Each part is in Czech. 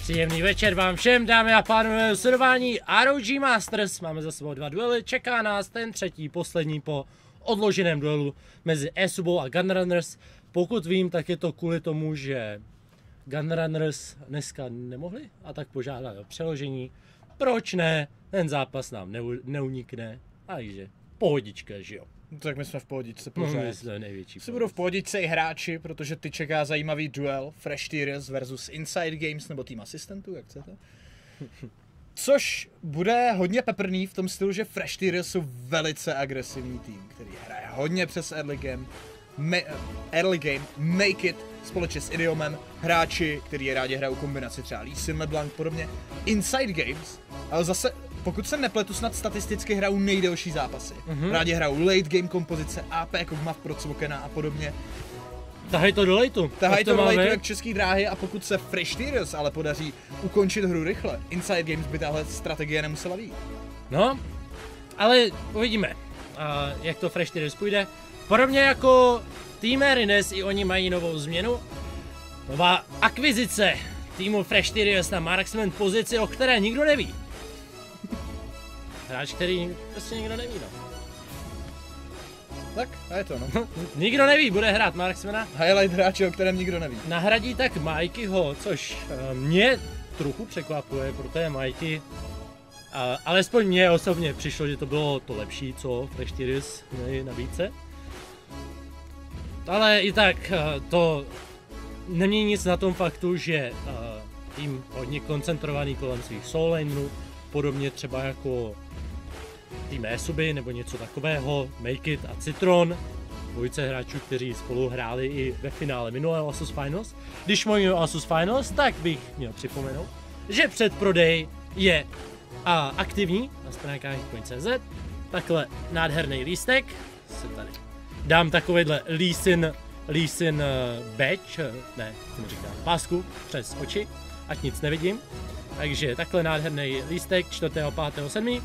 Příjemný večer vám všem, dámy a pánové, sledování ROG Masters. Máme za sebou 2 duely, čeká nás ten třetí, poslední po odloženém duelu mezi eSubou a Gunrunners. Pokud vím, tak je to kvůli tomu, že Gunrunners dneska nemohli a tak požádali o přeložení. Proč ne? Ten zápas nám neunikne, takže pohodička, že jo. Tak my jsme v pohodičce pořád. Největší. Si budou v pohodičce i hráči, protože ty čeká zajímavý duel Freshteriors versus Inside Games nebo tým asistentů, jak chcete. Což bude hodně peprný v tom stylu, že Freshteriors jsou velice agresivní tým, který hraje hodně přes early game, make it, společně s Idiomem, hráči, kteří rádi hrajou kombinaci třeba Lee Sin, LeBlanc, podobně. Inside Games, ale zase, pokud se nepletu, snad statisticky hrajou nejdelší zápasy. Rádi hrajou late game kompozice, AP, Kog'Maw pro Cvokena a podobně. Tahaj to do lejtu. Tahaj to do lejtu jak český dráhy a pokud se Freshteriors ale podaří ukončit hru rychle, Inside Games by tahle strategie nemusela být. No, ale uvidíme, jak to Freshteriors půjde. Podobně jako tým Rines, i oni mají novou změnu. Nová akvizice týmu Freshteriors na marksman pozici, o které nikdo neví. Hráč, který prostě nikdo neví, no. Tak, a je to, no. Nikdo neví, bude hrát marksmana. Highlight hráče, o kterém nikdo neví. Nahradí tak Mikeyho, což mě trochu překvapuje, protože Mikey, alespoň mě osobně přišlo, že to bylo to lepší, co Freshteriors měli na nabídce. Ale i tak to nemění nic na tom faktu, že tým hodně koncentrovaný kolem svých solo lanerů, podobně třeba jako tým eSuby nebo něco takového, Make It a Citron, dvojice hráčů, kteří spolu hráli i ve finále minulého Asus Finals. Když mluvím o Asus Finals, tak bych měl připomenout, že předprodej je aktivní na stránkách Coin.cz. Takhle nádherný lístek se tady dám takovýhle Lee Sin badge, ne, to mi říká, pásku přes oči, ať nic nevidím. Takže takhle nádherný lístek 4. 5. 7.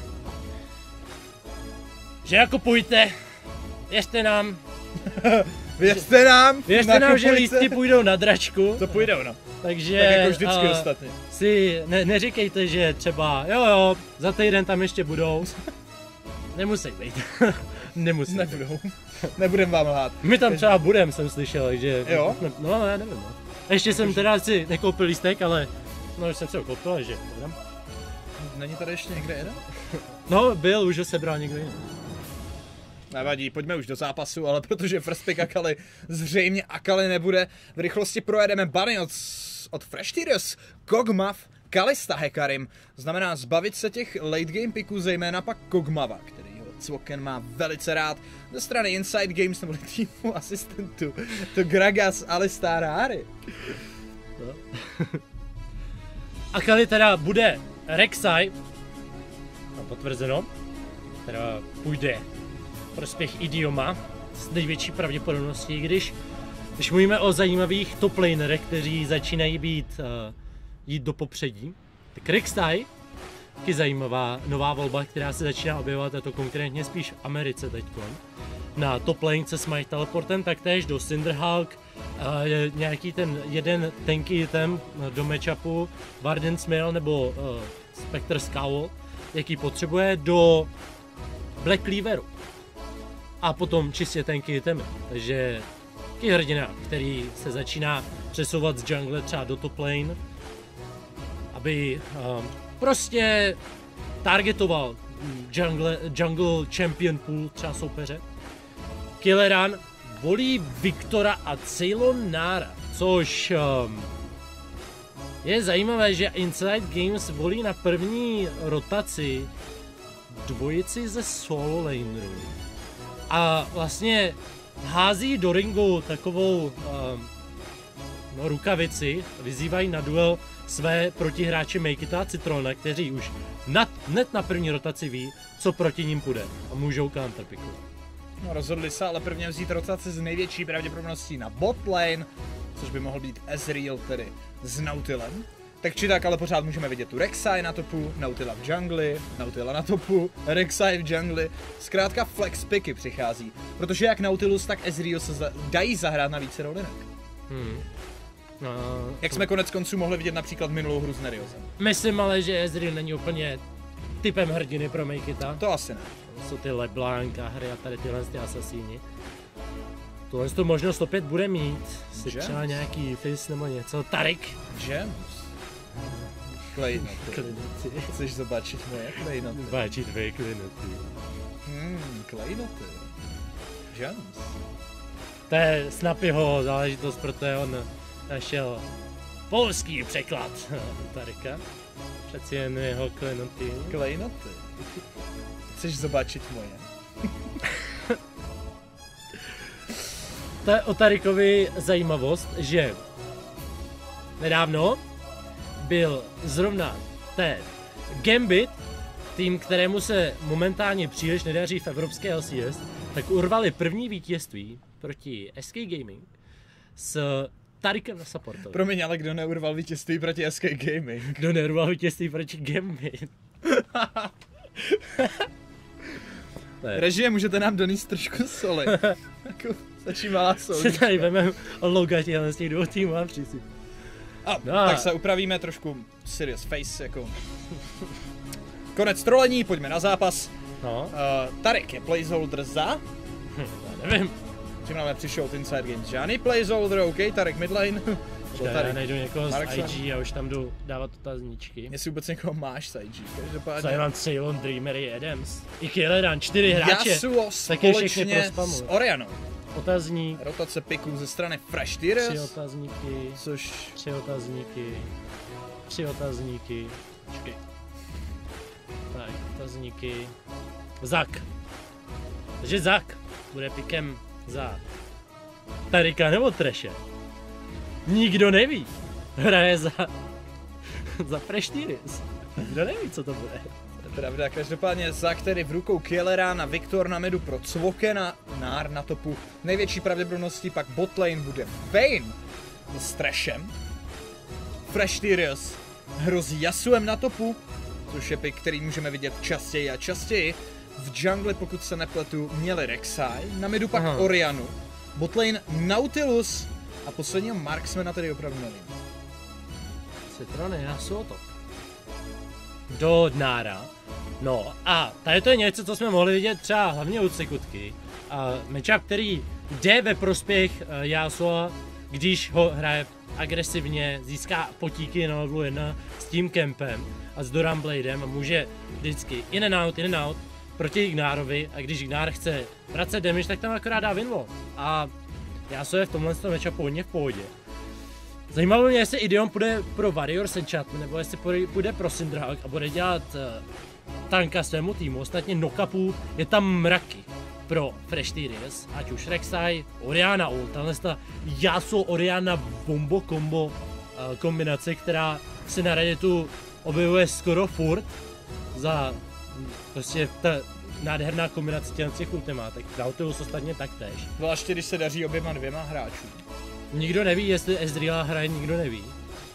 Že jako půjďte, věřte nám. Věřte nám, že lístky půjdou na dračku. To půjdou, no. Takže tak jako vždycky ostatně. Si neříkejte, že třeba jo, za týden tam ještě budou. Nemusí být. Nemusí. Nebudou. Nebudem vám lhát. My tam třeba budem, jsem slyšel, že... Jo? No, já nevím. No. Ještě jsem teda si nekoupil lístek, ale... No, už jsem si ho koupil, že budem. Není tady ještě někde jeden? No, byl, už ho sebral někdo jiný. Nevadí, pojďme už do zápasu, ale protože first pick Akali zřejmě Akali nebude, v rychlosti projedeme bany od Freshteriors, Kog'Maw, Kalista Hecarim. Znamená zbavit se těch late game picků, zejména pak Kog'Mawa, který Cvoken má velice rád. Ze strany Inside Games nebo týmu asistentů, to Gragas, Alistar, Ahri. No. Akali teda bude Rek'Sai, mám potvrzeno, teda půjde prospěch Idioma s největší pravděpodobností, když mluvíme o zajímavých top lanerech, kteří začínají jít do popředí, tak Rek'Sai, taky zajímavá nová volba, která se začíná objevovat, a to konkrétně spíš v Americe teďkon. Na top lane se s Smite teleportem, taktéž do Cinderhulk, nějaký ten jeden tanky item do matchupu, Warden Smile nebo Spectre Scowl, jaký potřebuje, do Black Cleaveru. A potom čistě tanky itemy. Takže taky hrdina, který se začíná přesouvat z jungle třeba do top lane, aby prostě targetoval jungle champion pool třeba soupeře. Killeran volí Viktora a Ceylonara, což je zajímavé, že Inside Games volí na první rotaci dvojici ze solo lanerů. A vlastně hází do ringu takovou rukavici, vyzývají na duel své protihráče Make It a Citrona, kteří už hned na první rotaci ví, co proti ním půjde a můžou counterpickovat. No, rozhodli se ale prvně vzít rotaci s největší pravděpodobností na bot lane, což by mohl být Ezreal, tedy s Nautilem. Tak či tak, ale pořád můžeme vidět tu Rek'Sai na topu, Nautila v jungli, Nautila na topu, Rek'Sai v jungli. Zkrátka flex picky přichází, protože jak Nautilus, tak Ezreal se dají zahrát na více rolinek. Jak jsme konec konců mohli vidět například minulou hru s Neriosem. Myslím ale, že Ezreal není úplně typem hrdiny pro Makita. To asi ne. Jsou ty LeBlanc a hry a tady tyhle ty asasíni. Tohle tu možnost opět bude mít. Si třeba nějaký Fizz nebo něco. Tarik. Gems. Klejnoty. Chceš zobačit moje klejnoty? Zobačit tvoje klejnoty. Klejnoty. Gems. To je Snapyho záležitost, protože on našel polský překlad Tarika. Přeci jen jeho klejnoty. Klejnoty. Chceš zobačit moje? To je o Tarikovi zajímavost, že nedávno byl zrovna ten Gambit, tým, kterému se momentálně příliš nedaří v evropské LCS, tak urvali první vítězství proti SK Gaming s Tarikem na supportu. Promiň, ale kdo neurval vítězství proti SK Gaming? Kdo neurval vítězství proti Gambit? Režie, můžete nám donést trošku soli. Jako, stačí malá sol. Se tady vememe loga z těch dvou týmů a přísi. Tak se upravíme trošku serious face, jako. Konec trolení, pojďme na zápas. No. Tarik je placeholder za? Já nevím. Čím nám přišel od Inside Games? Žádný placeholder, OK, Tarik midlane. Já najdu někoho z IG a už tam jdu dávat otazníčky. Jestli vůbec někoho máš z IG, každopádně. Tady mám Ceylon, Dreamery, Adams. I Killeran, 4 hráče. Yasuo společně s Orianou. Otazník. Rotace piků ze strany Fresh Tears. 3 otazníky. Což... 3 otazníky. 3 otazníky. Počkej. Tak, otazníky. Zak. Takže Zak bude pikem za Tarika nebo Trashe. Nikdo neví. Hraje za Fresh Tears. Nikdo neví, co to bude. To je pravda, každopádně Zak tedy v rukou Killera na Viktor na medu pro Cvokena, Nár na topu. Největší pravděpodobností pak botlane bude Vayne s Trashem. Fresh Tears hrozí Yasuem na topu, což je pick, který můžeme vidět častěji a častěji. V jungle, pokud se nepletu, měli Rek'Sai, na midu pak Orianu, botlane Nautilus a posledního Marksmana tedy opravdu nevím. Citrony, Yasuo top. Do Nára. No a tady to je něco, co jsme mohli vidět třeba hlavně od Sekutky. Matchup, který jde ve prospěch Yasuo, když ho hraje agresivně, získá potíky na levelu 1 s tím kempem a s Doran Bladem a může vždycky in and out proti Ignárovi a když Ignár chce vracet damage, tak tam akorát dá winlow. A Yasuo je v tomhle matchupu hodně v pohodě. Zajímavé mě, jestli Ideon půjde pro Warriors Enchantment, nebo jestli půjde pro Syndrahawk a bude dělat tanka svému týmu. Ostatně knockupů je tam mraky pro Fresh Tears, ať už Rek'Sai, Orianna ult, tahle ta Yasuo Orianna bombo combo kombinace, která se na Redditu objevuje skoro furt za prostě ta nádherná kombinace těch ultimátek. Nautilus ostatně taktéž. Zvláště když se daří dvěma hráčům. Nikdo neví, jestli Ezreal hraje, nikdo neví.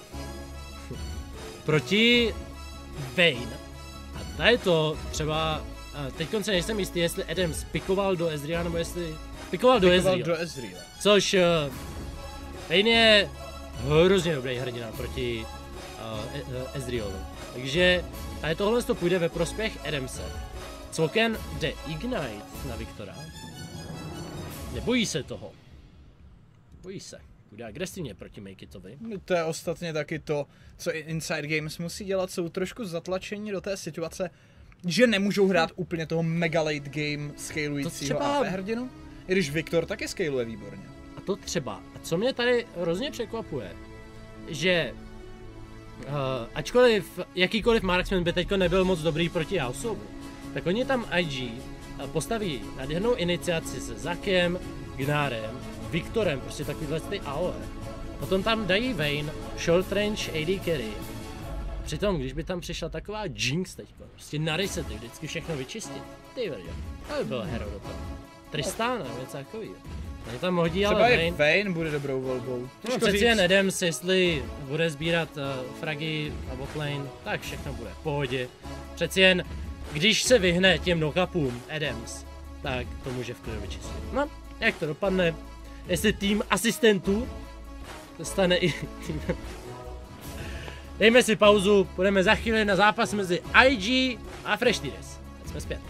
Proti Vayne. A tady to třeba, teď se nejsem jistý, jestli Adams pikoval do Ezreala, nebo jestli pikoval do Ezreala. Což Vayne je hrozně dobrý hrdina proti Ezrealu. Takže tady tohle to půjde ve prospěch Adamse. Cvoken jde Ignite na Viktora. Nebojí se toho. Bojí se. Bude agresivně proti Makitovi. To je ostatně taky to, co Inside Games musí dělat, jsou trošku zatlačení do té situace, že nemůžou hrát úplně toho mega late game scalujícího AP hrdinu, i když Viktor taky scaluje výborně. A to třeba. A co mě tady hrozně překvapuje, že ačkoliv jakýkoliv marksman by teďko nebyl moc dobrý proti Yasuovi, tak oni tam IG postaví nádhernou iniciaci se Zakem, Gnárem, Viktorem, prostě takovýhle ty AOE. Potom tam dají Vayne, short range AD carry. Přitom, když by tam přišla taková Jinx teďko, prostě na resety, vždycky všechno vyčistit. Ty věděl, to by byl hero do toho. Tristana, něco takový. Oni tam hodí, třeba ale Vayne bude dobrou volbou. No přeci jen Adams, jestli bude sbírat fragy a botlane, tak všechno bude v pohodě. Přeci jen, když se vyhne těm knockupům Adams, tak to může v klidu vyčistit. No, jak to dopadne? Jestli tým asistentů stane i tým. Dejme si pauzu, půjdeme za chvíli na zápas mezi IG a Fresh Tires. Jsme zpět.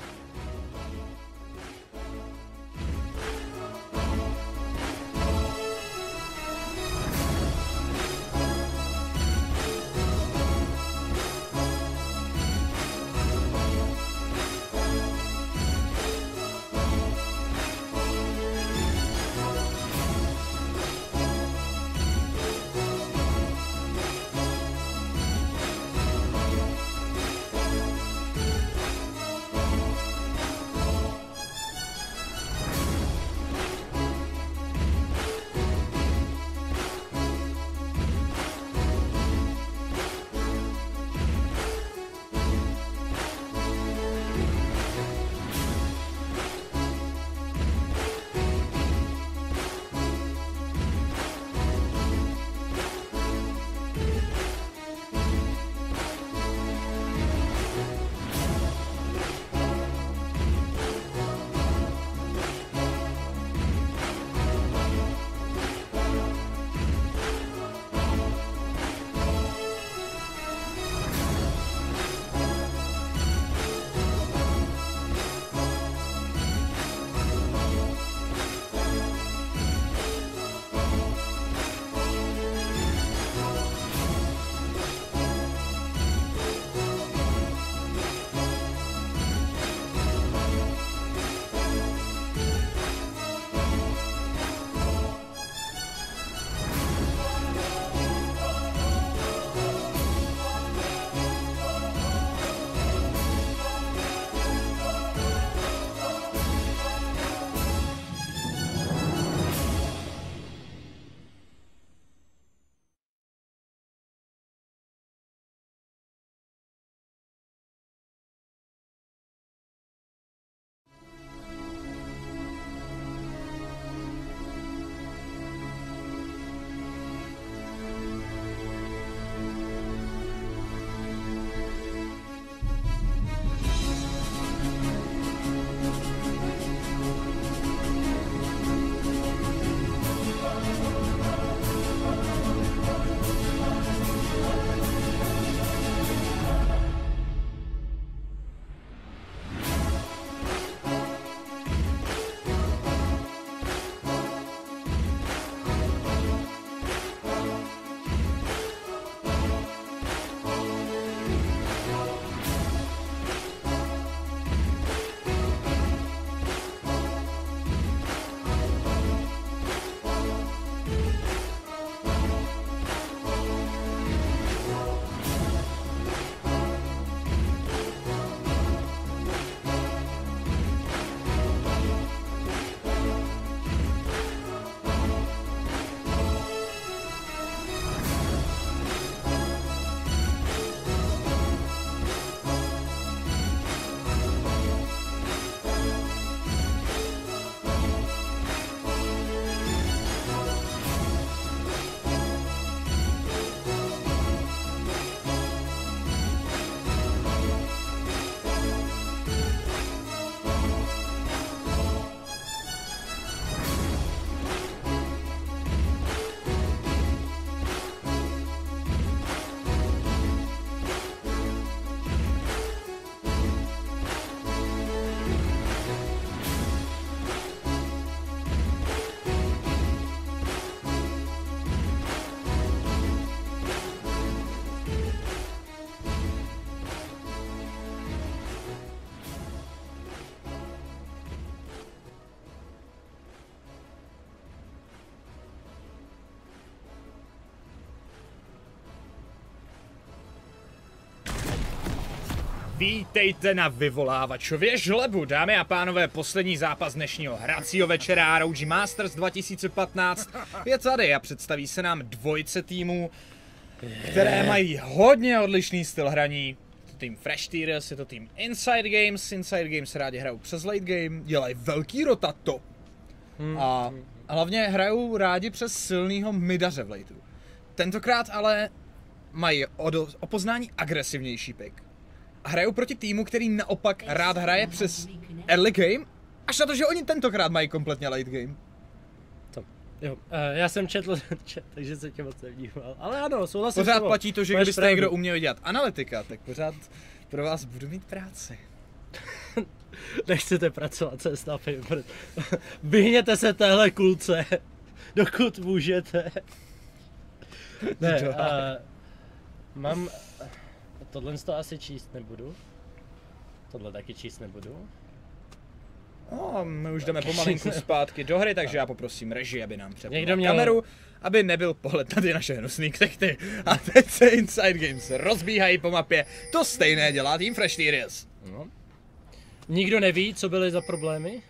Vítejte na vyvolávačově žlebu, dámy a pánové, poslední zápas dnešního hracího večera ROG Masters 2015 je tady a představí se nám dvojice týmů, které mají hodně odlišný styl hraní. Je to tým Fresh Tires, je to tým Inside Games. Inside Games rádi hrajou přes late game, dělají velký rotato a hlavně hrajou rádi přes silnýho midaře v lateu. Tentokrát ale mají o poznání agresivnější pick. A hrajou proti týmu, který naopak rád hraje přes early game, až na to, že oni tentokrát mají kompletně late game. Jo, já jsem četl chat, takže se tě moc nevnímal. Ale ano, souhlasím. Pořád platí to, že Máš kdybyste pravdu. někdo uměl dělat analytika, tak pořád pro vás budu mít práci. Nechcete pracovat se Snapem. Vyhněte se téhle kulce, dokud můžete. Ne, mám... Tohle to asi číst nebudu. Tohle taky číst nebudu. No, my už jdeme pomalinku zpátky do hry, takže já poprosím režii, aby nám přepnul Někdo měl- kameru, aby nebyl pohled na ty naše hnusný ksichty. A teď se Inside Games rozbíhají po mapě. To stejné dělá tým Freshterious. No. Nikdo neví, co byly za problémy?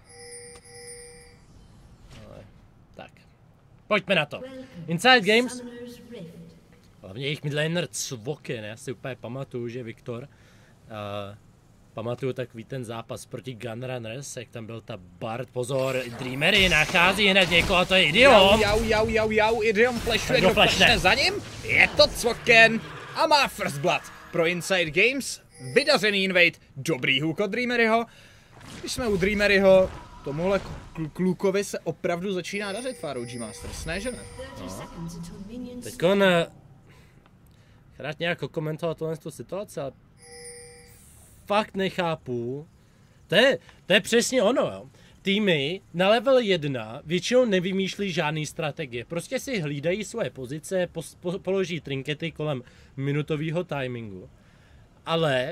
Ale, tak. Pojďme na to. Inside Games. Hlavně jejich midlaner Cvoken, já si úplně pamatuju, že Viktor. Pamatuju takový ten zápas proti Gunrunners, jak tam byl ta Bard, pozor, Dreamery nachází hned někoho, to je Idiom. Jau, Idiom flashuje, kdo flashne za ním? Je to Cvoken a má First Blood. Pro Inside Games vydařený invade, dobrý hook od Dreameryho. Když jsme u Dreameryho, tomuhle klukovi se opravdu začíná dařit FAROG Masters, ne že ne? Teďkon rád nějak komentoval tu situaci, ale fakt nechápu. To je přesně ono, jo. Týmy na level 1 většinou nevymýšlí žádný strategie. Prostě si hlídají svoje pozice, položí trinkety kolem minutového timingu. Ale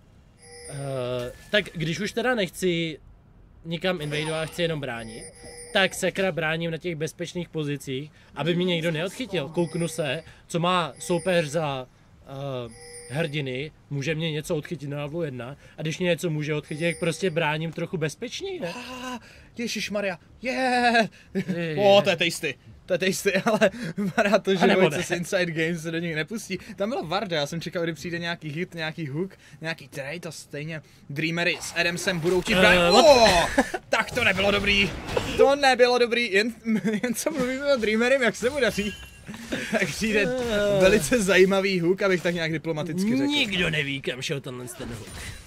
tak když už teda nechci nikam invadovat, chci jenom bránit, tak sakra bráním na těch bezpečných pozicích, aby mě někdo neodchytil. Kouknu se, co má soupeř za hrdiny, může mě něco odchytit na levelu 1 a když mě něco může odchytit, tak prostě bráním trochu bezpečněji, ne? Ježišmarja, to je tasty. To je tasty, ale vypadá to, že dvojice z Inside Games se do nich nepustí. Tam byla Varda, já jsem čekal, kdy přijde nějaký hit, nějaký hook, nějaký trade a stejně Dreamery s Adamsem budou ti bránit. Tak to nebylo dobrý. To nebylo dobrý, jen co mluvíme o Dreamerym, jak se mu daří. Tak přijde velice zajímavý hook, abych tak nějak diplomaticky řekl. Nikdo neví, kam šel ten hook.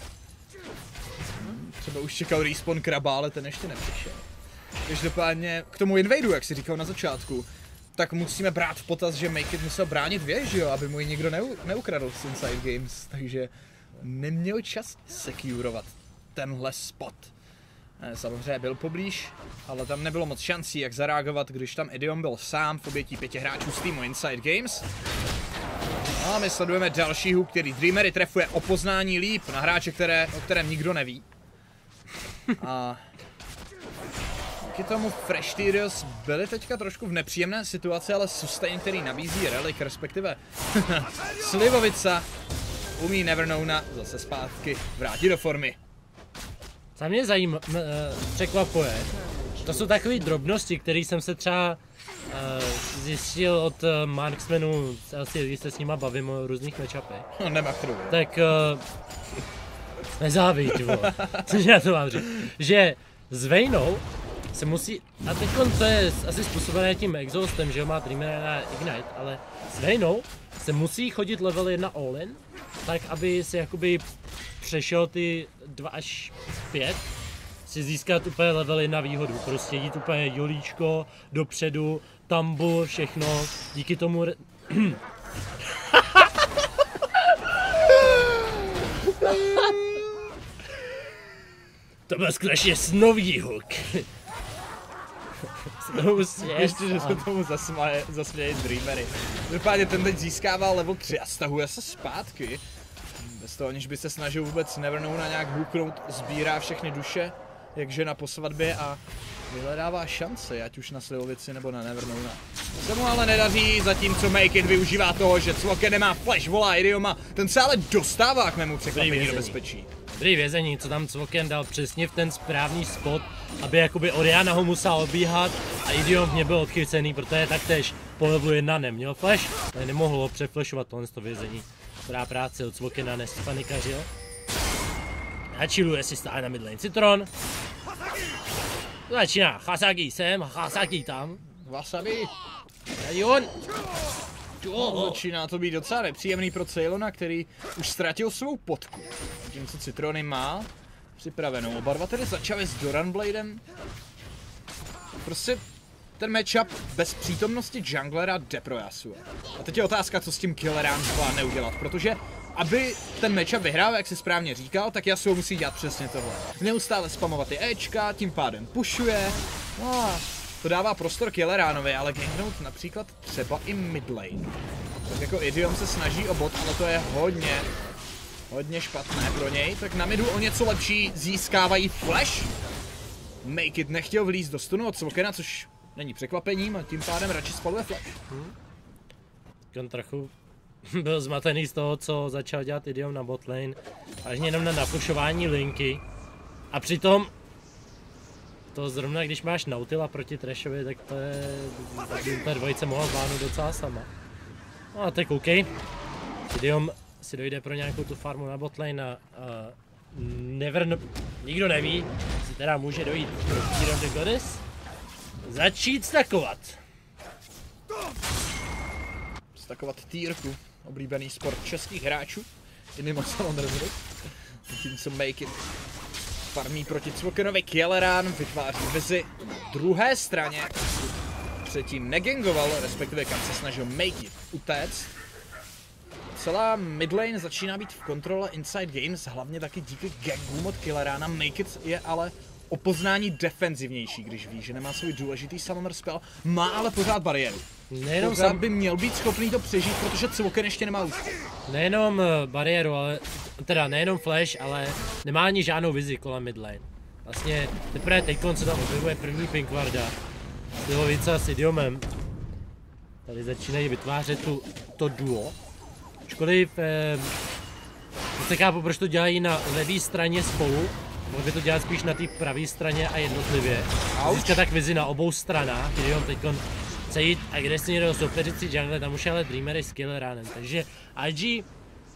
Třeba už čekal respawn Kraba, ale ten ještě nepřišel. Každopádně k tomu invadu, jak si říkal na začátku, tak musíme brát v potaz, že Make It musel bránit věž, jo, aby mu ji nikdo neukradl z Inside Games, takže neměl čas securovat tenhle spot. Samozřejmě byl poblíž, ale tam nebylo moc šancí, jak zareagovat, když tam Idiom byl sám v obětí 5 hráčů z týmu Inside Games. A my sledujeme další hook, který Dreamery trefuje o poznání líp na hráče, o kterém nikdo neví. A díky tomu Freshterious byli teďka trošku v nepříjemné situaci, ale sustain, který nabízí Relic, respektive Slivovica, umí Neverknowna zase zpátky vrátit do formy. Co mě překvapuje, to jsou takové drobnosti, které jsem se třeba zjistil od marksmanů, když se s nima bavím o různých matchupech. Nemakru. Tak nezávidí, ty vole. Co já to mám říct? Že s Vaynou se musí, a teď to je asi způsobené tím exhaustem, že ho má Dreamer na Ignite, ale s Vaynou se musí chodit level 1 all-in, tak aby si jakoby přešel ty 2 až 5, si získat úplně level 1 výhodu, prostě jít úplně jolíčko, dopředu, tambu, všechno, díky tomu... To byl skutečně snový hook. Ještě, že se tomu zasměje Dreamery. Dopadně ten teď získává level 3 a stahuje se zpátky. Bez toho, aniž by se snažil vůbec Neverknowna nějak hooknout, sbírá všechny duše, jak žena po svatbě a vyhledává šance, ať už na Slivovici nebo na Neverknowna. Se mu ale nedaří, zatímco Make It využívá toho, že Cvoken nemá flash, volá Idioma, ten se ale dostává k mému překvapení do bezpečí. Dobrý vězení, co tam Cvoken dal přesně v ten správný spot, aby jakoby Oriana ho musel obíhat a Idiom v ně byl odchycený, protože taktéž po levelu 1 neměl flash, nemohl ho přeflashovat tohle vězení. Dobrá práce od Cvokena, nespanikařil. Hachiluje si stále na midlane Citron. Začíná Hasagi sem, Hasagi tam. Wasabi. Tady on. Začíná to být docela nepříjemný pro Ceylona, který už ztratil svou potku. Zatímco Citrony má připravenou. Oba dva tedy začali s Doranbladem. Prostě ten matchup bez přítomnosti junglera jde pro Yasuo. A teď je otázka, co s tím Killerán zvládne udělat, protože aby ten matchup vyhrál, jak si správně říkal, tak Yasuo musí dělat přesně tohle. Neustále spamovat ty Ečka, tím pádem pushuje. No, to dává prostor Killeránovi, ale gangnout například třeba i midlane. Tak jako Idiom se snaží o bot, ale to je hodně špatné pro něj. Tak na midu o něco lepší získávají flash. Make It nechtěl vlízt do stunu od Swokena, což není překvapením a tím pádem radši spaluje flash. On trochu byl zmatený z toho, co začal dělat Idiom na botlane. Až jenom na napušování linky. A přitom to zrovna, když máš Nautila proti Trashovi, tak to je... ta dvojice mohla zvládnout docela sama. No a tak OK. Idiom si dojde pro nějakou tu farmu na botlane a nikdo neví, si teda může dojít pro Tear of the Goddess. Začít stakovat. Stakovat týrku, oblíbený sport českých hráčů. Jiným ocelom rozhodl. Tím co Make It farmí proti Swokenovi, Killerán vytváří vizi na druhé straně. Předtím negangoval, respektive kam se snažil Make It utéct. Celá midlane začíná být v kontrole Inside Games, hlavně taky díky gangům od Killerána. Make It je ale o poznání defenzivnější, když ví, že nemá svůj důležitý summoner spell, má ale pořád bariéru. Pořád by měl být schopný to přežít, protože Swoken ještě nemá úzky. Nejenom bariéru, ale teda nejenom flash, ale nemá ani žádnou vizi kolem midlane. Vlastně teprve teďkon se tam objevuje první Pinkwarda. Silovica s Idiomem. Tady začínají vytvářet to duo. Ačkoliv se chápu, proč to dělají na levé straně spolu. Mohli by to dělat spíš na té pravé straně a jednotlivě. Získat tak vizi na obou stranách, Idiom teďkon chce jít agresivně do soupeřící jungle, tam už je ale Dreamery s Killeránem, takže IG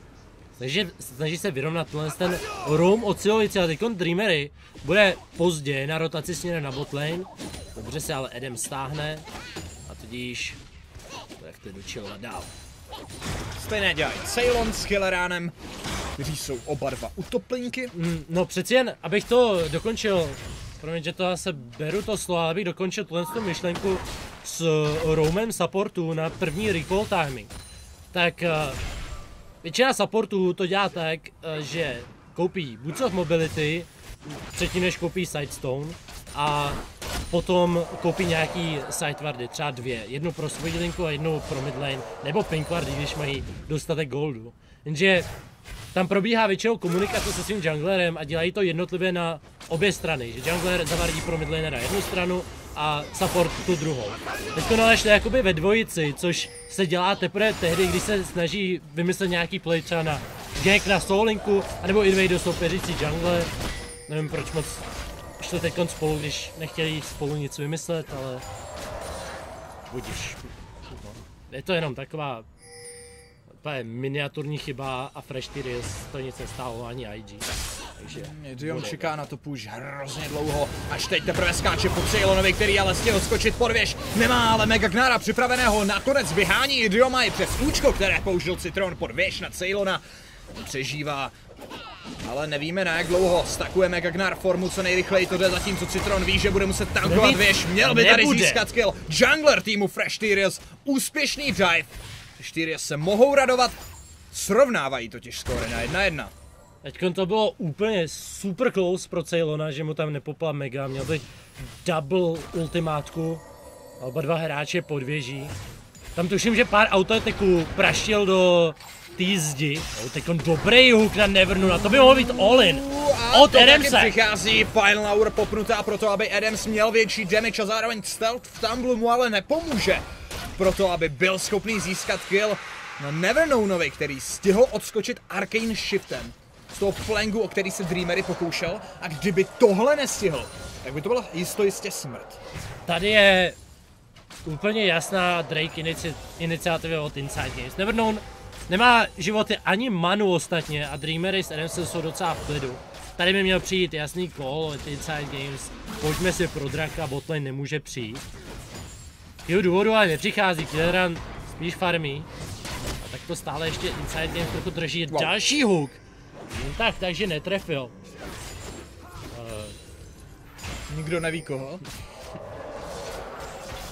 snaží se vyrovnat ten roam od Silovice, ale teďkon Dreamery bude pozdě na rotaci směrem na botlane, dobře se ale Adam stáhne a tudíž to dočilovat dál. Stejné dělají Ceylon s Killeránem, kteří jsou oba dva utoplinky. No přeci jen, abych to dokončil, promiň, že to zase beru to slovo, ale abych dokončil tu myšlenku s roamem supportu na první recall timing. Tak většina supportů to dělá tak, že koupí Boots of Mobility, předtím než koupí Sidestone a potom koupí nějaký sidewardy, třeba dvě. Jednu pro svoji linku a jednu pro midlane, nebo pinkwardy, když mají dostatek goldu. Jenže tam probíhá většinou komunikace se svým junglerem a dělají to jednotlivě na obě strany. Že jungler zavardí pro midlane na jednu stranu a support tu druhou. Teďko nalešli jakoby ve dvojici, což se dělá teprve tehdy, když se snaží vymyslet nějaký play třeba na gank na soulinku, anebo invade do soupeřící jungle. Nevím proč moc šli teďkon spolu, když nechtěli spolu nic vymyslet, ale budíš. Je to jenom taková miniaturní chyba a Fresh Tyrius to nic nestálo ani IG. Takže Idiom čeká na to push hrozně dlouho, až teď teprve skáče po Ceylonovi, který ale stihl skočit pod věž. Nemá ale Megagnara připraveného, nakonec vyhání Idioma i přes účko, které použil Citron pod věž na Ceylona. Přežívá, ale nevíme na jak dlouho. Stakuje Megagnar formu co nejrychleji, to jde, zatímco Citron ví, že bude muset tankovat věž. Měl by tady získat kill. Jungler týmu Fresh Tyrius, úspěšný dive. Fresh Tyrius se mohou radovat, srovnávají totiž skóre na 1-1. Teďkon to bylo úplně super close pro Ceylona, že mu tam nepopla Mega, měl by double ultimátku, oba dva hráče pod věží. Tam tuším, že pár autoataků praštil do té zdi. Teďkon dobrý hook na Nevernu, na to by mohl být all-in od Adamse. Přichází Final Hour popnutá proto, aby Adams měl větší damage a zároveň stealth v Tumble mu ale nepomůže. Proto, aby byl schopný získat kill na Nevernownovi, který stihl odskočit Arcane Shiftem z toho flangu, o který se Dreamery pokoušel, a kdyby tohle nestihl, tak by to byla jistě smrt. Tady je úplně jasná Drake iniciativa od Inside Games. Neverknown nemá životy ani manu ostatně a Dreamery s Adamsem jsou docela v klidu. Tady by měl přijít jasný call od Inside Games, pojďme si pro draka, botlane nemůže přijít. Jeho důvodu ale nepřichází, Killeran spíš farmí. A tak to stále ještě Inside Games trochu drží. Další hook. Takže netrefil. Nikdo neví koho.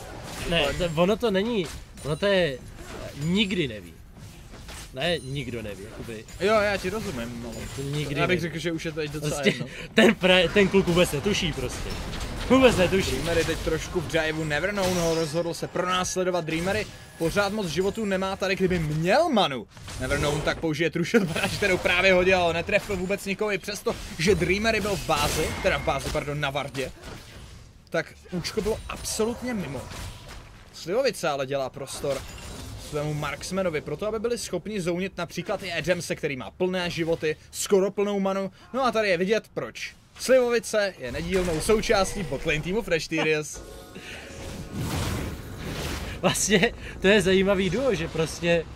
Ne, ono to není, ono to je, nikdy neví. Ne, nikdo neví, jakoby. Jo, já ti rozumím, no. Nikdy Já bych neví. řekl, že už je to teď docela Prostě jedno. ten kluk vůbec netuší prostě. Vůbec netuší. Dreamery teď trošku v driveu Neverknown ho rozhodl se pronásledovat Dreamery. Pořád moc životů nemá tady, kdyby měl manu. Neverknown tak použije Trushot Barrage, kterou právě hodil, ale netrefil vůbec nikoho, i přesto, že Dreamery byl v bázi, na Vardě. Tak účko bylo absolutně mimo. Slivovice ale dělá prostor svému marksmanovi, proto aby byli schopni zounit například i Adamse, který má plné životy, skoro plnou manu. No a tady je vidět proč. Slivovice je nedílnou součástí botlane týmu Fresh Tyrius. Vlastně to je zajímavý duo, že prostě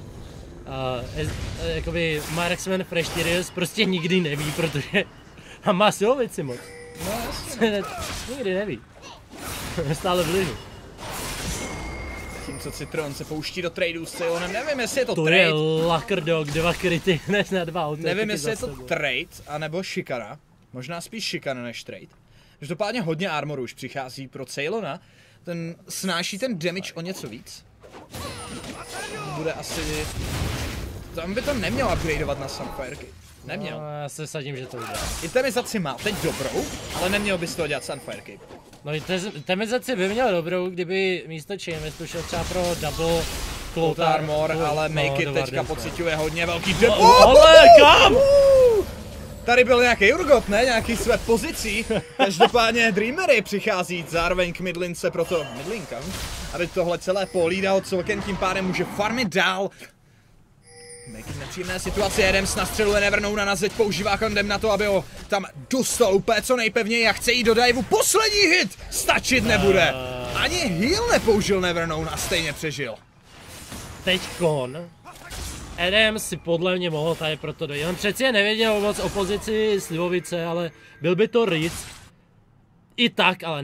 jakoby Marksman Fresh Tyrius prostě nikdy neví, protože a má Slivovici moc. No jasně. Nikdy neví. Stále v lihu. Tím, co Citron se pouští do tradeů s Ceylonem, nevím, jestli je to To trade. je Luckerdog, 2 kryty hned na 2 auta. Nevím, jestli je to trade, anebo šikana. Možná spíš šikana než trade. Každopádně hodně armoru už přichází pro Ceylona. Ten snáší ten damage o něco víc. Bude asi... Tam by to neměl upgradeovat na Sunfireky. Neměl. No, já se sadím, že to udělá. Itemizaci má teď dobrou, ale neměl bys toho dělat Sunfireky. No itemizaci by měl dobrou, kdyby místo Chainvestu šel třeba pro double Cloth armor, ale Make It teďka pociťuje hodně velký dep. Ale kam? Tady byl nějaký Urgot, ne? Nějaký své pozicí. Každopádně Dreamery přichází zároveň k midlince, proto midlinka. A teď tohle celé pohlídá od celkem, tím pádem může farmit dál. Make It nepříjemné situace, Adams nastřeluje Neverknowna na zeď, používá kondem na to, aby ho tam dostal úplně co nejpevněji a chce jít do diveu. Poslední hit! Stačit nebude! Ani heal nepoužil Neverknown a stejně přežil. Teďkon Adams si podle mě mohl tady proto dojít. On přeci nevěděl moc o pozici Slivovice, ale byl by to Ritz. I tak, ale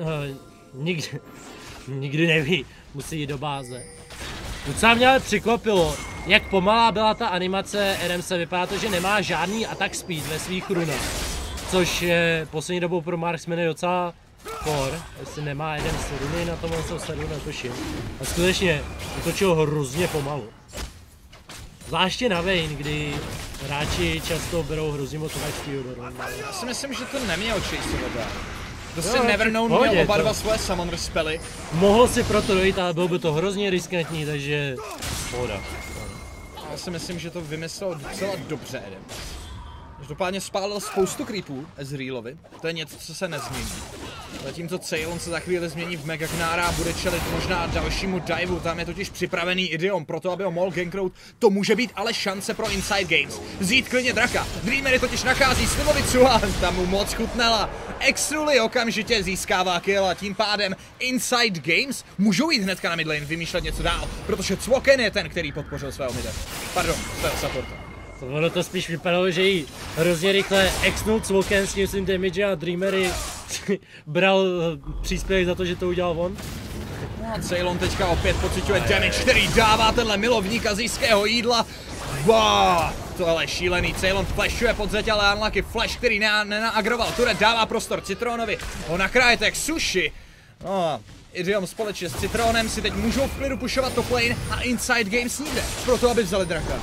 nikdy neví, musí jít do báze. Docela mě ale překvapilo, jak pomalá byla ta animace Adamse. Vypadá to, že nemá žádný attack speed ve svých runách. Což je poslední dobou pro marksmany docela for, jestli nemá Adams runy na tom, co se netuším. A skutečně utočil hrozně pomalu. Zvláště na Vayne, kdy hráči často berou hrozně moc lifesteal do run. Já si myslím, že to neměl chaseovat dál. Prostě Neverknown měl oba dva svoje summoner spely. Mohl si proto dojít, ale bylo by to hrozně riskantní, takže pohoda. Já si myslím, že to vymyslel docela dobře Adam. Každopádně spálil spoustu creepů Ezrealovi, to je něco, co se nezmění. Zatímco Ceylon se za chvíli změní v Mega Gnára a bude čelit možná dalšímu diveu, tam je totiž připravený Idiom, proto aby ho mohl ganknout, to může být ale šance pro Inside Games. Vzít klidně draka, Dreamery totiž nachází Slivovicu a tam mu moc chutnala. Extruly okamžitě získává kill a tím pádem Inside Games můžou jít hnedka na midlane, vymýšlet něco dál, protože Cwoken je ten, který podpořil svého mida. Pardon, svého supporta. Ono to spíš vypadalo, že jí hrozně rychle exnul Cwoken s tím svým damage a Dreamery bral příspěvek za to, že to udělal on. No a Ceylon teďka opět pociťuje damage, který dává tenhle milovník azijského jídla. Wow, tohle je šílený. Ceylon flashuje pod zeď, ale unlucky flash, který nenaagroval. Turret dává prostor Citronovi. On nakráje tak sushi. No, Idiom společně s Citronem si teď můžou v klidu pushovat top lane a Inside Games nikde, proto aby vzali draka.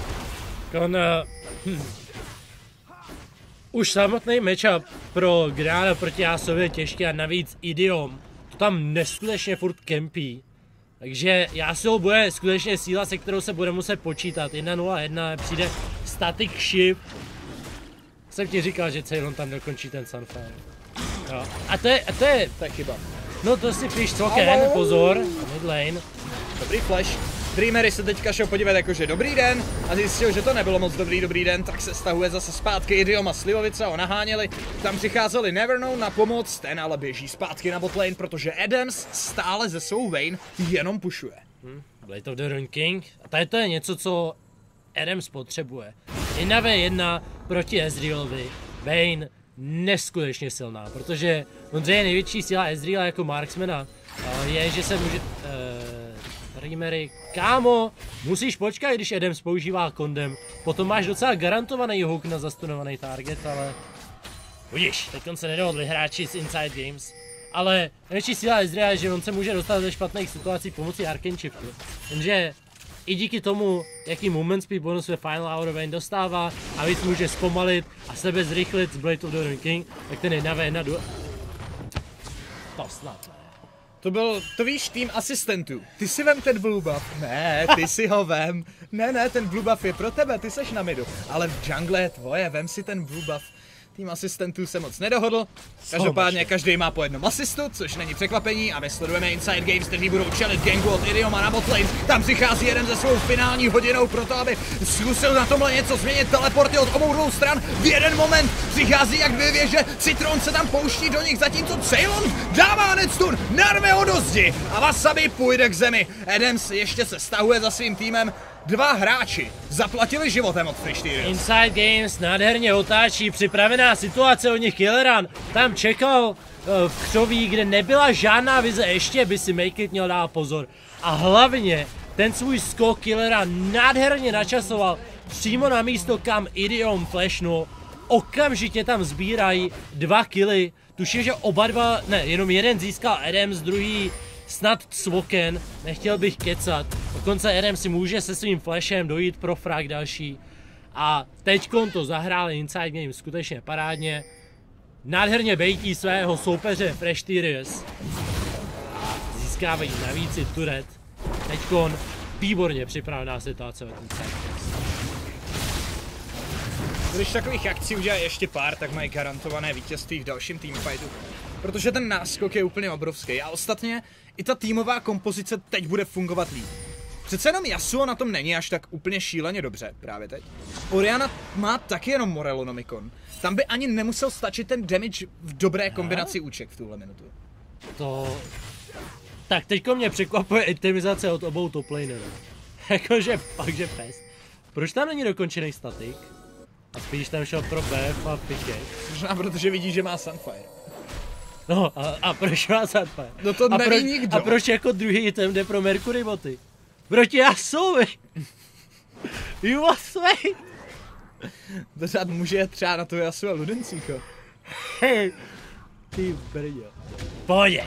Už samotný matchup pro Grána proti Jásovi je těžký a navíc Idiom to tam neskutečně furt kempí. Takže Yasuo bude skutečně síla, se kterou se bude muset počítat. 1-0-1, přijde static shift. Jsem ti říkal, že Ceylon tam dokončí ten Sunfire. Jo. A to je chyba. No to si píš Cwoken, pozor, mid lane. Dobrý flash. Dreamery se teďka šel podívat jakože dobrý den a zjistil, že to nebylo moc dobrý den, tak se stahuje zase zpátky Idiom a Slivovice ho naháněli. Tam přicházeli Neverknown na pomoc, ten ale běží zpátky na botlane, protože Adams stále ze svou Vayne jenom pushuje. Blade of the Ruined King. A tady to je něco, co Adams potřebuje. 1v1 proti Ezrealovi. Vayne neskutečně silná, protože on je největší síla Ezreala jako marksmana je, že se může... Dreamery, kámo, musíš počkat, když Adams používá kondem, potom máš docela garantovaný hook na zastunovaný target, ale... Budíš, teď se nedohodli hráči z Inside Games. Ale největší síla Ezreala je, že on se může dostat ze špatných situací pomocí Arcane Shiftu. Jenže i díky tomu, jaký movement speed bonus ve Final Hour of Vayne dostává a víc může zpomalit a sebe zrychlit z Blade of the Ruined King, tak ten 1v1 to snad ne. To víš, tým asistentů. Ty si vem ten blue buff. Ne, ty si ho vem. Ne, ten blue buff je pro tebe, ty seš na midu. Ale v jungle je tvoje, vem si ten blue buff. Tým asistentů se moc nedohodl. Každopádně každý má po jednom asistu, což není překvapení a my sledujeme Inside Games, kteří budou čelit gangu od Idioma na botlane. Tam přichází jeden ze svou finální hodinou pro to, aby zkusil na tomhle něco změnit. Teleporty od obou dvou stran. V jeden moment přichází jak dvě věže. Citron se tam pouští do nich, zatímco Ceylon dává hned stun, narve ho do zdi a Wasabi půjde k zemi. Adams ještě se stahuje za svým týmem. Dva hráči zaplatili životem od Freshtyrius. Inside Games nádherně otáčí, připravená situace od nich Killeran. Tam čekal v křoví, kde nebyla žádná vize, ještě by si Make It měl dát pozor. A hlavně ten svůj skok Killeran nádherně načasoval přímo na místo, kam Idiom flashnul. Okamžitě tam sbírají 2 killy. Tuším, že oba dva, ne, jenom jeden získal Adams, druhý snad Cvoken, nechtěl bych kecat. Dokonce Adams si může se svým flashem dojít pro frag další. A teďkon to zahráli Inside Game skutečně parádně. Nádherně bejtí svého soupeře Freshtyrius. Získávají navíc i turret. Teďkon výborně připravená situace v Inside Games. Když takových akcí udělají ještě pár, tak mají garantované vítězství v dalším teamfightu. Protože ten náskok je úplně obrovský a ostatně i ta týmová kompozice teď bude fungovat líp. Přece jenom Yasuo na tom není až tak úplně šíleně dobře právě teď. Orianna má taky jenom Morelonomicon. Tam by ani nemusel stačit ten damage v dobré kombinaci úček v tuhle minutu. To... Tak teďko mě překvapuje itemizace od obou toplanerů. Jakože fakt, že pest. Proč tam není dokončený statik? A spíš tam šel pro BF a picket. Možná protože vidí, že má Sunfire. No a proč má Sunfire? No to neví nikdo. A proč jako druhý item jde pro Mercury boty? Proti Yasuovi? You was wait. To řád může třeba na to Yasuo a Ludencíko. Hej, ty brďo. Pojď.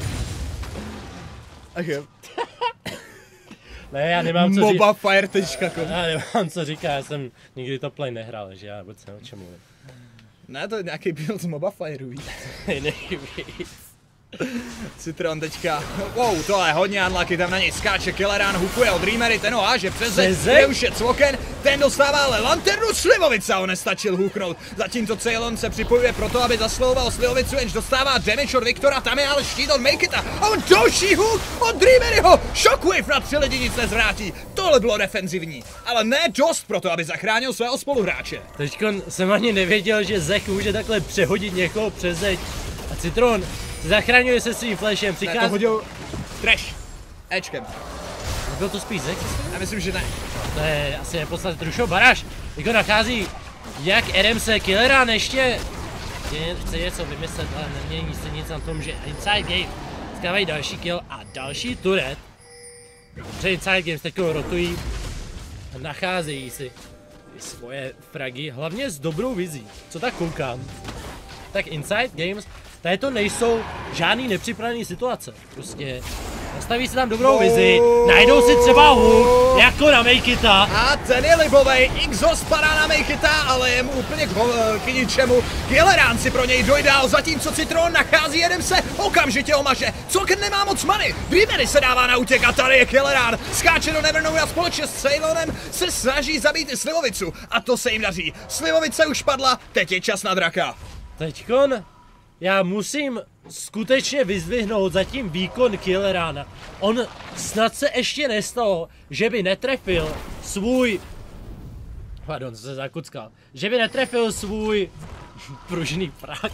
Ach jo. Ne, já nemám co říct. Mobafire.com. Já nemám co říkat, já jsem nikdy to play nehrál, že já vůbec nevím, o čem mluvím. Ne, to je nějaký build z Mobafire, víš? Nejvíc. Citron teďka, wow, to je hodně unlucky, tam na něj skáče Killeran, hukuje od Dreamery, ten ho háže přes zeď, už je Cvoken, ten dostává ale lanternu Slivovice, ho nestačil huknout, zatímco Ceylon se připojuje proto, aby zaslovoval Slivovicu, jenž dostává damage od Viktora, tam je ale štít od Maketa a on další hook od Dreameryho, Shockwave na 3 lidi nic nezvrátí, tohle bylo defenzivní, ale ne dost proto, aby zachránil svého spoluhráče. Teďkon jsem ani nevěděl, že Zek může takhle přehodit někoho přes zeď a Citron zachraňuje se svým flashem, přichází... Ne, to hodil Trash. Ečkem. Byl to spíš Zek? Já myslím, že ne. To je asi nepodstatně Trušo Baraš. Jako nachází jak RMC Killeran ještě chce něco vymyslet, ale nemění se nic na tom, že Inside Game získávají další kill a další turret. Protože Inside Games teď rotují a nacházejí si svoje fragy, hlavně s dobrou vizí. Co tak koukám, tak Inside Games tady to nejsou žádný nepřipravený situace. Prostě nastaví si tam dobrou vizi, najdou si třeba hook, jako na Maketa. A ten je libovej, Exhaust padá na Maketa, ale je mu úplně k ničemu. Killeran si pro něj dojdál, zatímco Citron nachází jeden se, okamžitě ho maže. Cvoken nemá moc many, Dreamery se dává na útěk a tady je Killeran. Skáče do Neverknown a společně s Ceylonem se snaží zabít i Slivovicu. A to se jim daří. Slivovice už padla, teď je čas na draka. Teďkon já musím skutečně vyzdvihnout zatím výkon Killerana. On snad se ještě nestalo, že by netrefil svůj... Pardon, se zakuckal. Že by netrefil svůj pružný prak.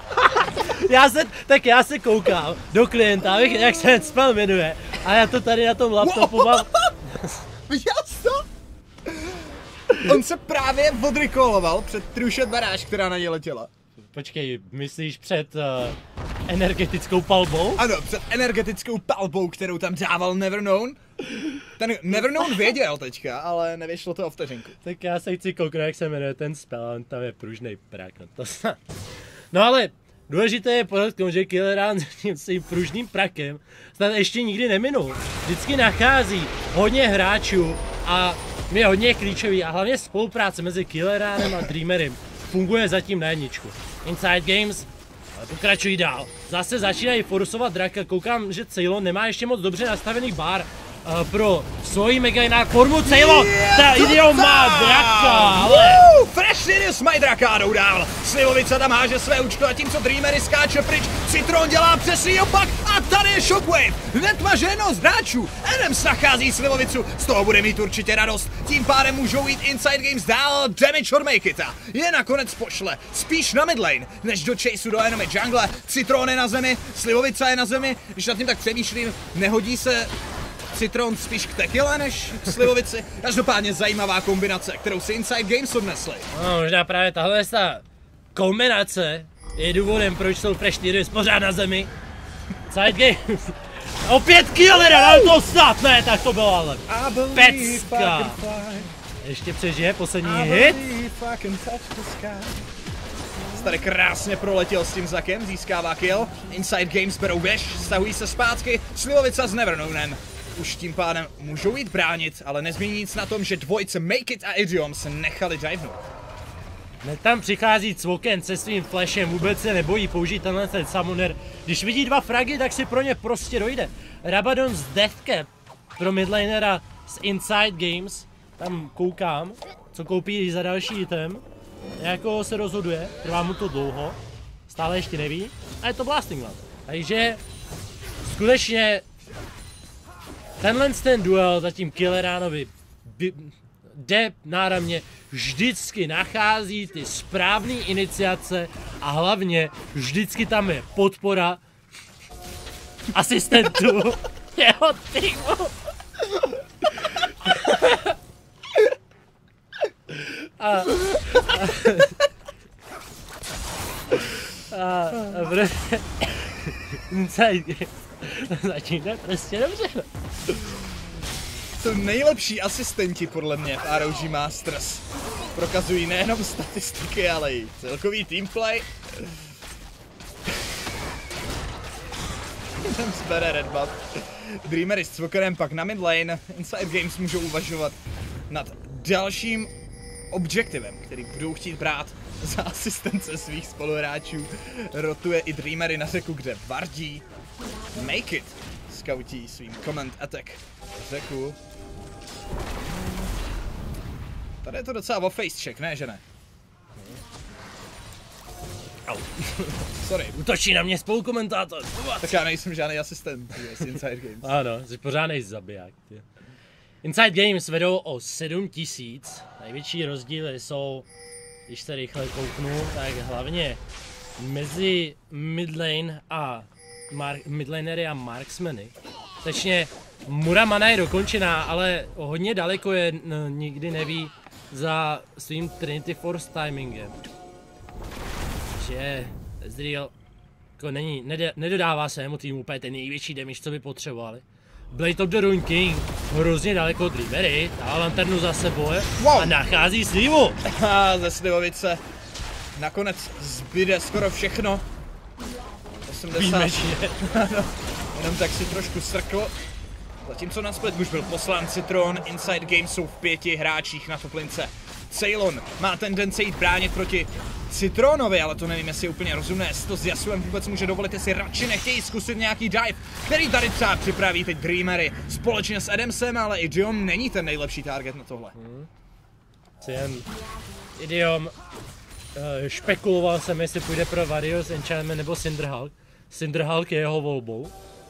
Já se koukám do klienta, abych, jak se ten spell jmenuje. A já to tady na tom laptopu mám... Viděl jsi to? On se právě odrecalloval před Trušet Baráž, která na něj letěla. Počkej, myslíš před energetickou palbou? Ano, před energetickou palbou, kterou tam dával Neverknown. Ten Neverknown věděl teďka, ale nevyšlo to o vteřinku. Tak já se chci kouknout, jak se jmenuje ten spell, on tam je pružnej prak, no to snad. No ale důležité je podotknout, že Killerán s tím svým pružným prakem snad ještě nikdy neminul. Vždycky nachází hodně hráčů a je hodně klíčový a hlavně spolupráce mezi Killeránem a Dreamerem funguje zatím na jedničku. Inside Games pokračují dál. Zase začínají forsovat draka, koukám, že Ceylon nemá ještě moc dobře nastavený bar pro svoji mega jinak formu. Ceylon, ta Idiom má draka, ale... Freshtiris mají draka, jdou dál. Slivovice tam háže své účko, zatímco Dreamery skáče pryč. Citron dělá přesný opak a tady je Shockwave. Hned maženo z hráčů. Adams nachází Slivovicu, z toho bude mít určitě radost. Tím pádem můžou jít Inside Games dál, damage or make it. Je nakonec pošle, spíš na midlane, než do chaseu do enemy jungle. Citron je na zemi, Slivovica je na zemi. Když nad tím tak přemýšlím, nehodí se Citron spíš k Tekile než k Slivovici. Každopádně zajímavá kombinace, kterou si Inside Games odnesli. No, možná právě tahle kombinace je důvodem, proč jsou Freshtiris pořád na zemi. Inside Games. Opět Killera, ale to snad ne, tak to bylo ale pecka. Ještě přežije poslední hit. Tady krásně proletěl s tím Zakem, získává kill. Inside Games berou věž, stahují se zpátky. Slivovica s Nevernownem už tím pádem můžou jít bránit, ale nezmění nic na tom, že dvojice Make It a Idiom se nechali divenout. Tam přichází Cvoken se svým flashem, vůbec se nebojí použít tenhle ten summoner. Když vidí dva fragy, tak si pro ně prostě dojde. Rabadon z Deathcap pro midlanera z Inside Games. Tam koukám, co koupí za další item. Jako se rozhoduje, trvá mu to dlouho, stále ještě neví. A je to Blasting Land. Takže skutečně tenhle ten duel zatím Killeránovi jde náramně, vždycky nachází ty správné iniciace a hlavně vždycky tam je podpora asistentů jeho týmu. Inside Games zatím jde prostě dobře. Jsou nejlepší asistenti podle mě v ROG Masters. Prokazují nejenom statistiky, ale i celkový teamplay. Tam zbere red buff. Dreamery s Cvokerem pak na midlane. Inside Games můžou uvažovat nad dalším objektivem, který budou chtít brát za asistence svých spoluhráčů. Rotuje i Dreamery na řeku, kde Vardí Make It scoutí svým command attack řeku. Tady je to docela o face check, ne, že ne? Au. Sorry. Útočí na mě spolukomentátor. Tak já nejsem žádný asistent z Inside Games. Ano, jsi pořádnej zabiják. Inside Games vedou o 7000. Největší rozdíly jsou, když se rychle kouknu, tak hlavně mezi midlane a midlanery a marksmeny. Tečně Muramana je dokončená, ale hodně daleko je, nikdy neví za svým Trinity Force timingem. Že Ezreal jako nedodává svému týmu úplně ten největší damage, co by potřebovali. Blade of the Ruined King hrozně daleko od Dreamery, dává lanternu za sebou a nachází Slivu. A ze Slivovice nakonec zbyde skoro všechno. 80. Jenom tak si trošku srkl. Zatímco na split už byl poslán Citron, Inside Games jsou v 5 hráčích na toplince. Ceylon má tendence jít bránit proti Citronovi, ale to nevím, jestli je úplně rozumné, jestli to s Yasuem vůbec může dovolit, jestli radši nechtějí zkusit nějaký dive, který tady třeba připraví teď Dreamery společně s Adamsem, ale Idiom není ten nejlepší target na tohle. Idiom špekuloval jsem, jestli půjde pro Varios Enchantment nebo Cinderhulk. Cinderhulk je jeho volbou.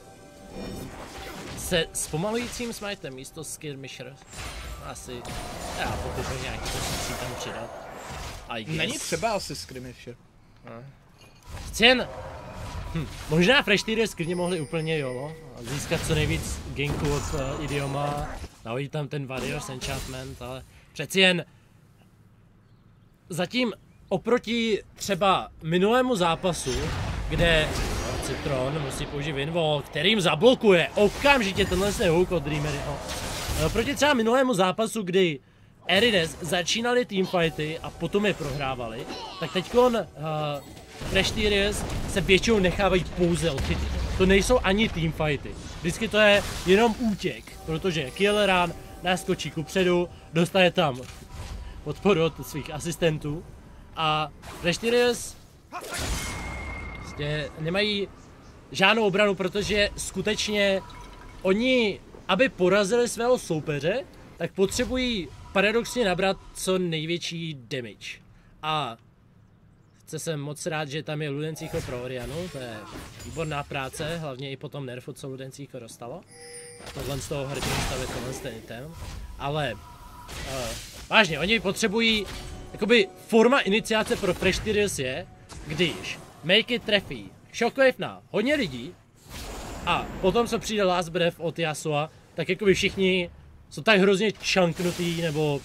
Se zpomalujícím smitem místo Skirmishers. Asi, já pokud nějaký to musí tam přidat. Není třeba asi Skirmisher. Cen. Možná Freshtiris klidně mohli úplně jolo a získat co nejvíc ganku od Idioma. Nahodit tam ten Varios Enchantment, ale přeci jen zatím oproti třeba minulému zápasu, kde Citron musí použít Winwall, kterým zablokuje okamžitě tenhle hook od Dreameryho. Proti třeba minulému zápasu, kdy Erides začínali teamfighty a potom je prohrávali, tak teďkon Freshtiers se většinou nechávají pouze odchytit. To nejsou ani teamfighty. Vždycky to je jenom útěk, protože Killerán naskočí kupředu, dostane tam podporu od svých asistentů a Freshtiers prostě nemají žádnou obranu, protože skutečně oni, aby porazili svého soupeře, tak potřebují paradoxně nabrat co největší damage. A jsem moc rád, že tam je Ludencícho pro Orianu, to je výborná práce, hlavně i po tom nerfu, co Ludencícho dostalo. Tohle z toho hrdinstva je tohle ten item. Ale vážně, oni potřebují, jakoby forma iniciace pro Freshtiers je, když Make It trefí Shockwave na hodně lidí a potom co přijde Last Breath od Yasua, tak jakoby všichni jsou tak hrozně čanknutý, nebo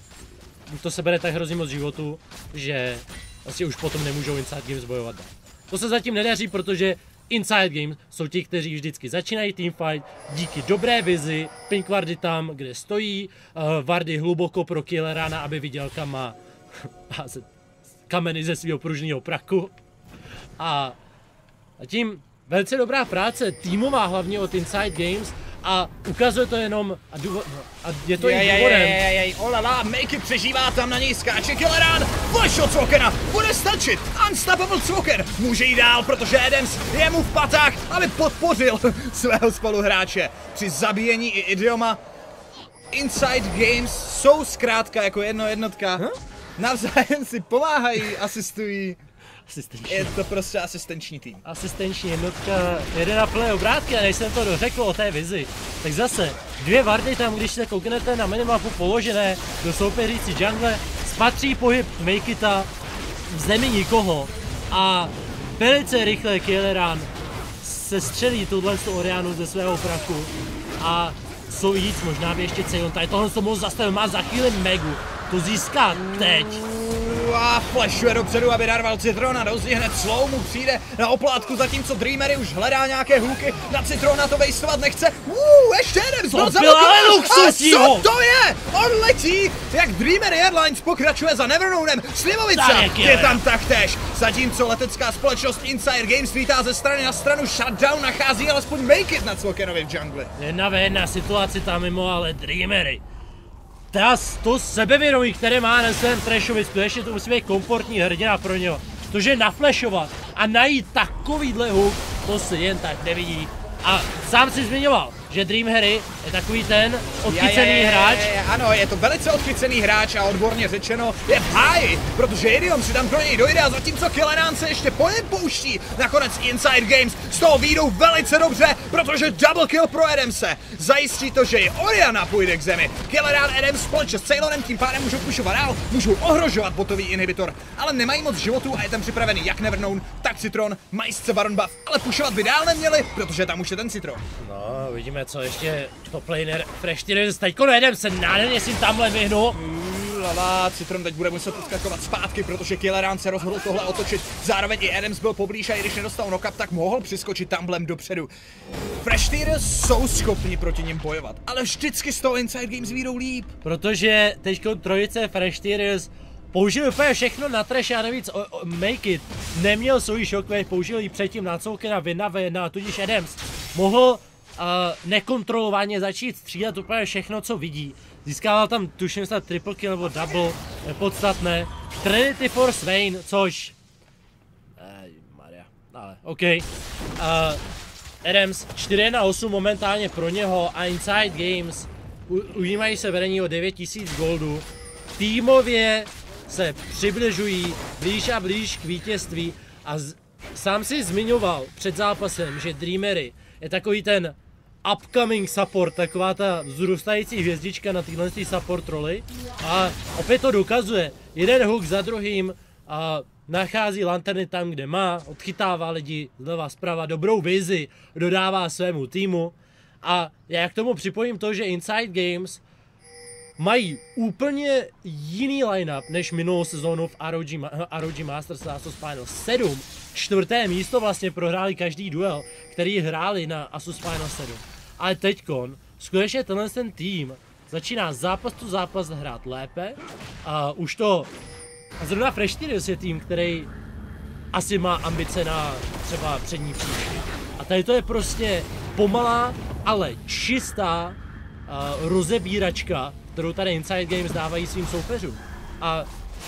to se bere tak hrozně moc životu, že vlastně už potom nemůžou Inside Games bojovat. To se zatím nedaří, protože Inside Games jsou ti, kteří vždycky začínají teamfight díky dobré vizi, Pink Vardy tam, kde stojí, Vardy hluboko pro Killerana, aby viděl, kam má házet kameny ze svého pružného praku. A tím velice dobrá práce, týmová hlavně od Inside Games, a ukazuje to jenom a je to i důvodem. Olala, Make It přežívá, tam na něj skáče Killerán, flash od Cwokena, bude stačit, Unstoppable Cwoken může jít dál, protože Adams je mu v patách, aby podpořil svého spoluhráče při zabíjení i Idioma. Inside Games jsou zkrátka jako jednotka, navzájem si pomáhají, asistují. Je to prostě asistenční tým. Asistenční jednotka jede na plné obrátky, a než jsem to dořekl o té vizi, tak zase dvě Vardy tam, když se kouknete na minimapu položené do soupeřící jungle, spatří pohyb Make-Ita v zemi nikoho a velice rychle Killerán se střelí tuhle Orianu ze svého praku a jsou víc, možná by ještě Ceylon tady tohle to mohl zastavit, má za chvíli Megu, to získá teď. A flashuje dopředu, aby narval Citrona, dozdí hned slow mu přijde na oplátku, zatímco Dreamery už hledá nějaké hůky, na Citrona to vejstovat nechce. Ještě jeden byl zablokován. A co to je? On letí, jak Dreamery Airlines pokračuje za Nevernownem, Slivovice je tam taktéž, zatímco letecká společnost Inside Games vítá ze strany na stranu, Shutdown nachází alespoň Make It na Cwokenovi v džungli. 1v1 situace tam mimo, ale Dreamery. To sebevědomí, které má na svém trashovi, skutečně to musí být komfortní hrdina pro něho. To, že naflashovat a najít takovýhle hook, to se jen tak nevidí. A sám si zmiňoval, že Dream Harry je takový ten odchycený hráč. Ano, je to velice odchycený hráč a odborně řečeno je v háji, protože Idiom si tam pro něj dojde a zatímco Killerán se ještě po něm pouští. Nakonec Inside Games z toho výjdou velice dobře, protože double kill pro Adamse zajistí to, že i Oriana půjde k zemi. Killerán, Adams společně s Ceylonem tím pádem můžou pušovat dál, můžou ohrožovat botový inhibitor, ale nemají moc životů a je tam připravený jak Neverknown, tak Citron, mají sice Baron buff, ale pušovat by dál neměli, protože tam už je ten Citron. No, vidíme, co ještě top laner Freshtiers, teďko nejedem se nádherně si tamhle vyhnu. Lala, Citron teď bude muset odskakovat zpátky, protože Killerán se rozhodl tohle otočit. Zároveň i Adams byl poblíž a i když nedostal knock-up, tak mohl přiskočit tamblem dopředu. Freshtiers jsou schopni proti nim bojovat, ale vždycky z toho Inside Games výjdou líp. Protože teďko trojice Freshtiers použili úplně všechno na trash a navíc Make It neměl svůj shockwave, použil ji předtím na Cwokena v 1v1 a tudíž Adams mohl nekontrolovaně začít střílet úplně všechno, co vidí. Získával tam, tuším, snad triple kill nebo double, nepodstatné. Trinity Force Vayne, což... Maria, ale OK. Adams 4-1-8 momentálně pro něho a Inside Games ujímají se vedení o 9000 goldů. Týmově se přibližují blíž a blíž k vítězství a sám si zmiňoval před zápasem, že Dreamery je takový ten upcoming support, taková ta vzrůstající hvězdička na téhle support roli a opět to dokazuje. Jeden hook za druhým a nachází lanterny tam, kde má, odchytává lidi zleva zprava, dobrou vizi dodává svému týmu a já k tomu připojím to, že Inside Games mají úplně jiný line-up než minulou sezónu v ROG Masters Asus Final 7. 4. místo vlastně prohráli každý duel, který hráli na Asus Final 7. Ale teďkon, skutečně tenhle ten tým začíná zápas tu zápas hrát lépe a už to... A zrovna Freshtiers je tým, který asi má ambice na třeba přední příčky. A tady to je prostě pomalá, ale čistá rozebíračka, kterou tady Inside Games dávají svým soupeřům. A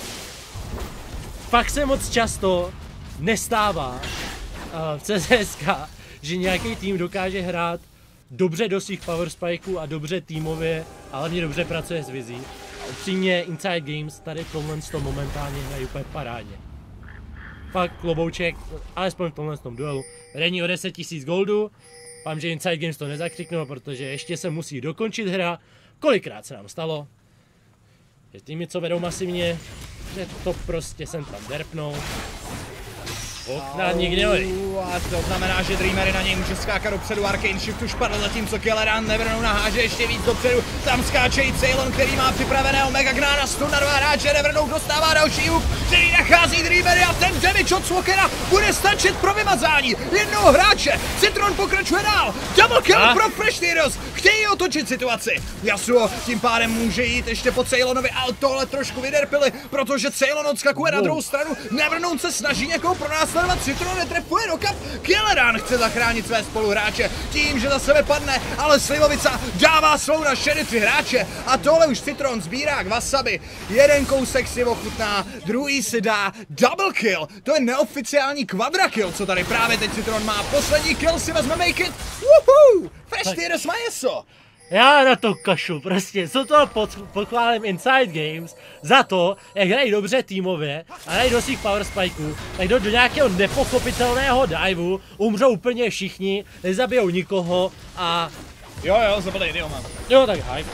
fakt se moc často nestává v CS:K, že nějaký tým dokáže hrát dobře do svých power spikeů a dobře týmově, ale hlavně dobře pracuje s vizí. Upřímně Inside Games tady v tomhle momentálně hrají úplně parádně. Fakt klobouček, alespoň v tomhle duelu. Vedení o 10 000 goldu. Vám, že Inside Games to nezakřiknou, protože ještě se musí dokončit hra. Kolikrát se nám stalo, že týmy, co vedou masivně, že to prostě sem tam derpnou. Okna nikdy nehodí. A to znamená, že Dreamery na něj může skákat dopředu, Arcane Shift už padl, zatímco Kelleran Nevernou naháže ještě víc dopředu. Tam skáče i Ceylon, který má připraveného Mega Gnana, stun na 2 hráče, Nevernou dostává další hook, který nachází Dreamery a ten damage od Swokera bude stačit pro vymazání jednoho hráče. Citron pokračuje dál, double kill pro Fresh Heroes, chtějí otočit situaci. Yasuo tím pádem může jít ještě po Ceylonovi, ale tohle trošku vyderpili, protože Ceylon odskakuje na druhou stranu, Nevernou se snaží někoho pro nás Citron netrefuje do kap, Kelleran chce zachránit své spoluhráče tím, že za sebe padne, ale Slivovica dává svou na 4 hráče a tohle už Citron sbírá k wasabi. Jeden kousek si ochutná, druhý si dá double kill, to je neoficiální quadra kill, co tady právě teď Citron má. Poslední kill si vezme Make It, woohoo, Fresh Heroes má jeso. Já na to kašu, prostě, co to pochválím Inside Games za to, jak hrají dobře týmově a hrají do svých power spikeů, tak do nějakého nepochopitelného diveu umřou úplně všichni, nezabijou nikoho a... Jo, zabili idioma. Jo, tak hype.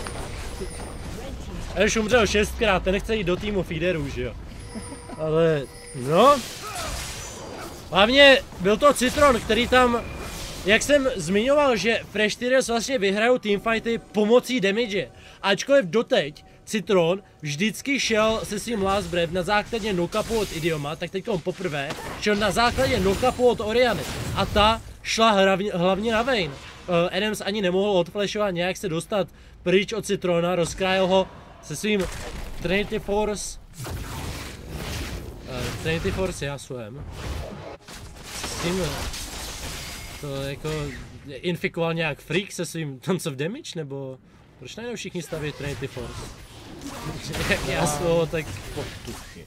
A když umřel 6krát, ten nechce jít do týmu feederů, že jo. Ale, no... Hlavně byl to Citron, který tam... Jak jsem zmiňoval, že Fresh Heroes vlastně vyhrajou teamfighty pomocí damage. Ačkoliv doteď Citron vždycky šel se svým Last Breath na základě knockupu od Idioma, tak teď on poprvé šel na základě knockupu od Oriany. A ta šla hlavně na Vayne. Adams ani nemohl odflashovat, nějak se dostat pryč od Citrona, rozkrájel ho se svým Trinity Force Yasuem. S tím to jako infikoval nějak Freak se svým Tons of Damage, nebo proč najednou všichni staví Trinity Force? Jak Yasuo, tak potuchy.